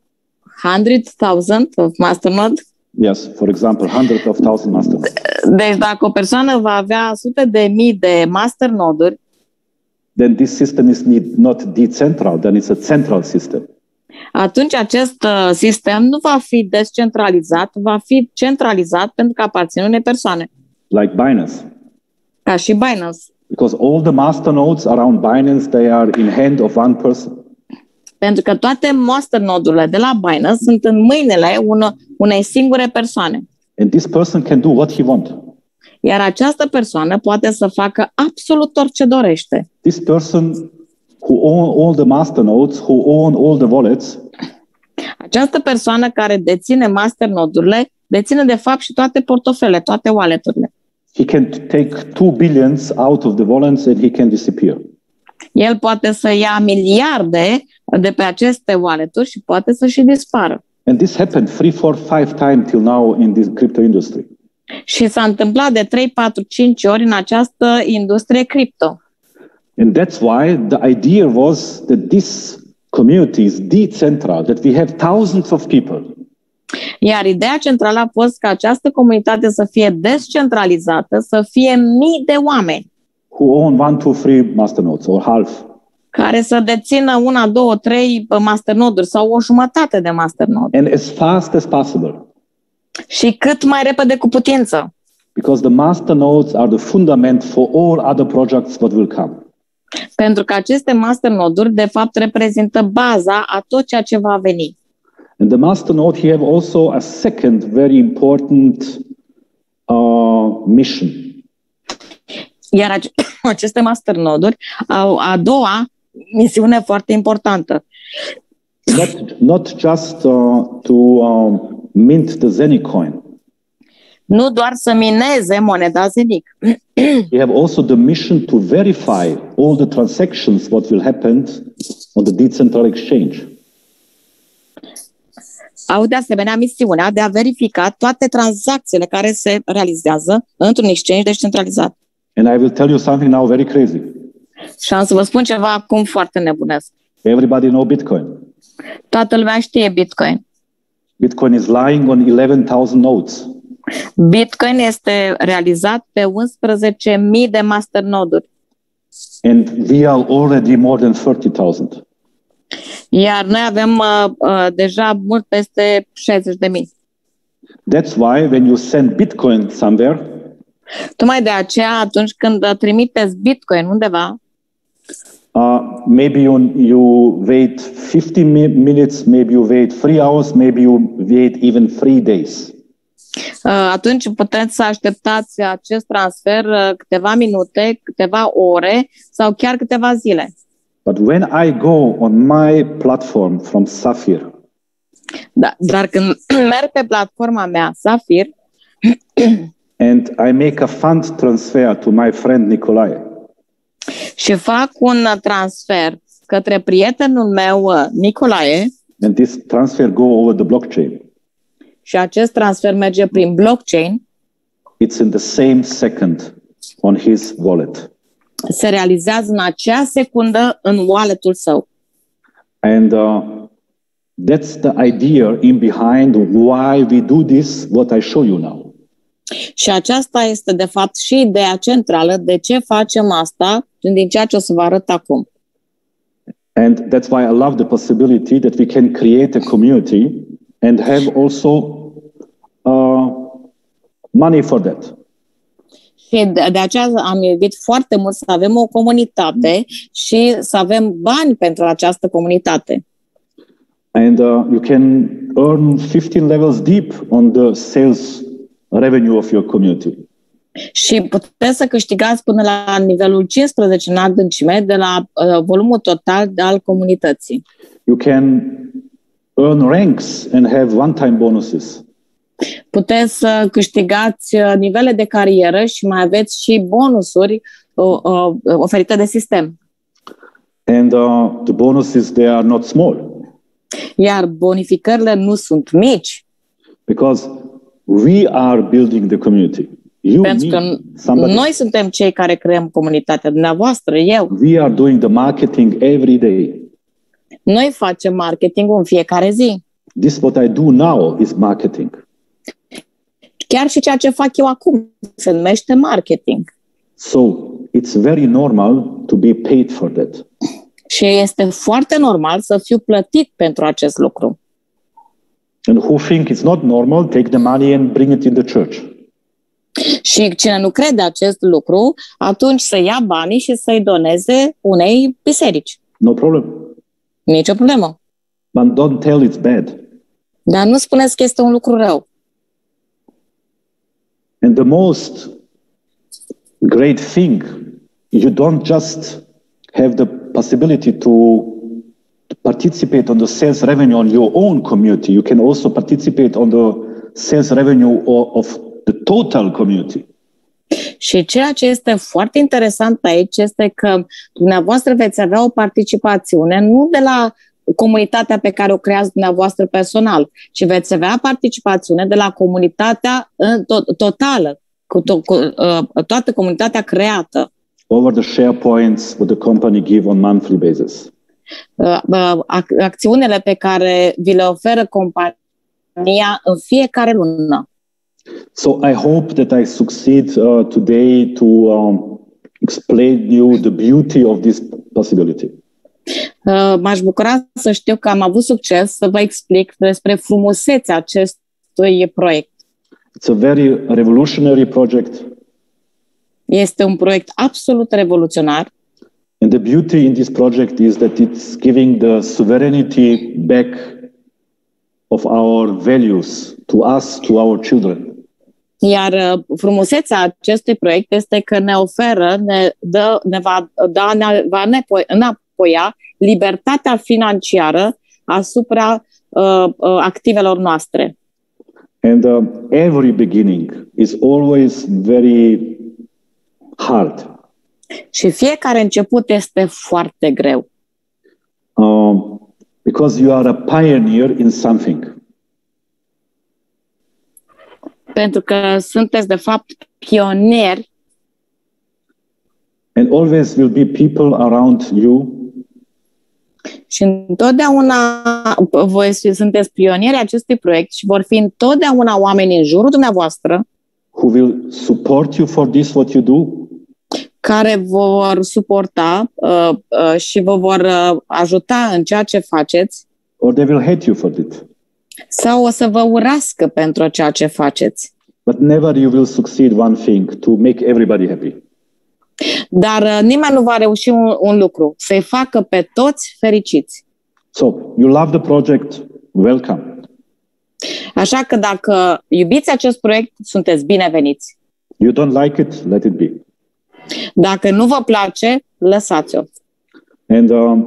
100,000 of masternode, yes, for example, 100,000 masternodes. Deci dacă o persoană va avea sute de mii de masternoduri, then this system is not decentral, then it's a central system. Atunci acest sistem nu va fi descentralizat, va fi centralizat pentru că aparține unei persoane. Like Binance. Ca și Binance. Because all the masternodes around Binance, they are in hand of one person. Pentru că toate masternodurile de la Binance sunt în mâinile unei singure persoane. And this person can do what he wants. Iar această persoană poate să facă absolut orice dorește. This person who own all the masternodes, who own all the wallets, această persoană care deține masternodurile, deține de fapt și toate portofele, toate wallet-urile. He can take 2 billions out of the wallets and he can disappear. El poate să ia miliarde de pe aceste wallet-uri și poate să și dispară. And this happened 3, 4, 5 times till now in this crypto industry. Și s-a întâmplat de 3, 4, 5 ori în această industrie cripto. And that's why the idea was that this community is decentral, that we have thousands of people. Iar ideea centrală a fost ca această comunitate să fie descentralizată, să fie mii de oameni. Who own 1, 2, 3 masternodes or half. Care să dețină 1, 2, 3 masternoduri sau o jumătate de masternode. And as fast as possible. Și cât mai repede cu putință. Because the masternodes are the fundament for all other projects that will come. Pentru că aceste masternoduri de fapt reprezintă baza a tot ceea ce va veni. And the masternode here have also a second very important mission. Iar aceste masternoduri au a doua misiune foarte importantă. Not just to mint the Zenicoin. Nu doar să mineze moneda Zenic. We have also the mission to verify all the transactions what will happen on the decentralized exchange. Au de asemenea misiunea de a verifica toate tranzacțiile care se realizează într-un exchange descentralizat. And I will tell you something now very crazy. Și am să vă spun ceva acum foarte nebunesc. Everybody know Bitcoin. Toată lumea știe Bitcoin. Bitcoin is lying on 11,000 nodes. Bitcoin este realizat pe 11.000 de masternoduri. And we are already more than 30,000. Iar noi avem deja mult peste 60.000. That's why when you send Bitcoin somewhere, tocmai de aceea atunci când trimiteți Bitcoin undeva, maybe you wait 50 minutes, maybe you wait 3 hours, maybe you wait even 3 days. Atunci puteți să așteptați acest transfer câteva minute, câteva ore sau chiar câteva zile. But when I go on my platform from Sapphire, dar când merg pe platforma mea Sapphire and I make a fund transfer to my friend Nicolae, și fac un transfer către prietenul meu Nicolae, and this transfer go over the blockchain, și acest transfer merge prin blockchain, it's in the same second on his wallet. Se realizează în acea secundă în wallet-ul său. And that's the idea in behind why we do this, what I show you now. Și aceasta este de fapt și ideea centrală de ce facem asta, din ceea ce o să vă arăt acum. And that's why I love the possibility that we can create a community and have also money for that. Și de aceea am iubit foarte mult să avem o comunitate și să avem bani pentru această comunitate. And you can earn 15 levels deep on the sales revenue of your community. Și puteți să câștigați până la nivelul 15 în adâncime de la volumul total al comunității. You can earn ranks and have one-time bonuses. Puteți să câștigați nivele de carieră și mai aveți și bonusuri oferite de sistem. And the bonuses, they are not small. Iar bonificările nu sunt mici. Because we are building the community. Pentru că noi suntem cei care creăm comunitatea, dumneavoastră, eu. We are doing the marketing every day. Noi facem marketingul în fiecare zi. This what I do now is marketing. Chiar și ceea ce fac eu acum se numește marketing. So it's very normal to be paid for that. Și este foarte normal să fiu plătit pentru acest lucru. And who think it's not normal, take the money and bring it in the church. Și cine nu crede acest lucru, atunci să ia banii și să-i doneze unei biserici. No problem. Nicio problemă. But don't tell it's bad. Dar nu spuneți că este un lucru rău. And the most great thing, you don't just have the possibility to participate on the sales revenue on your own community. You can also participate on the sales revenue of the total community. Și ceea ce este foarte interesant aici este că dumneavoastră veți avea o participațiune nu de la comunitatea pe care o creați dumneavoastră personal, ci veți avea participațiune de la comunitatea totală, cu toată comunitatea creată. Over the share points what the company give on monthly basis. Acțiunile pe care vi le oferă compania în fiecare lună. So I hope that I succeed today to explain you the beauty of this possibility. M-aș bucura să știu că am avut succes să vă explic despre frumusețea acestui proiect. It's a very revolutionary project. Este un proiect absolut revoluționar. And the beauty in this project is that it's giving the sovereignty back of our values to us, to our children. Iar frumusețea acestui proiect este că ne oferă, ne va înapoia libertatea financiară asupra activelor noastre. And every beginning is always very hard. Și fiecare început este foarte greu. Because you are a pioneer in something. Pentru că sunteți, de fapt, pionieri. And always will be people around you. Și întotdeauna voi sunteți pionieri acestui proiect și vor fi întotdeauna oameni în jurul dumneavoastră who will support you for this what you do. Care vor suporta și vă vor ajuta în ceea ce faceți. Or they will hate you for it. Sau o să vă urască pentru ceea ce faceți. But never you will succeed one thing, to make everybody happy. Dar nimeni nu va reuși un lucru, să-i facă pe toți fericiți. So, you love the project, welcome. Așa că dacă iubiți acest proiect, sunteți bineveniți. You don't like it, let it be. Dacă nu vă place, lăsați-o. And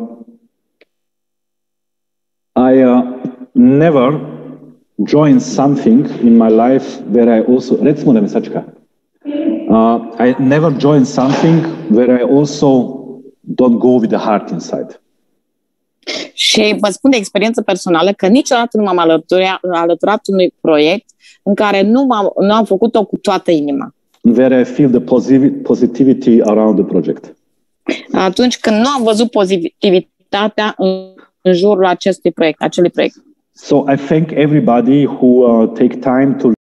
I never joined something in my life where I also... Recimo da mi sačka. I never joined something where I also don't go with the heart inside. Și vă spun de experiență personală că niciodată nu m-am alăturat unui proiect în care nu am făcut-o cu toată inima. Where I feel the positivity around the project. Atunci când nu am văzut pozitivitatea în jurul acelui proiect. So I thank everybody who take time to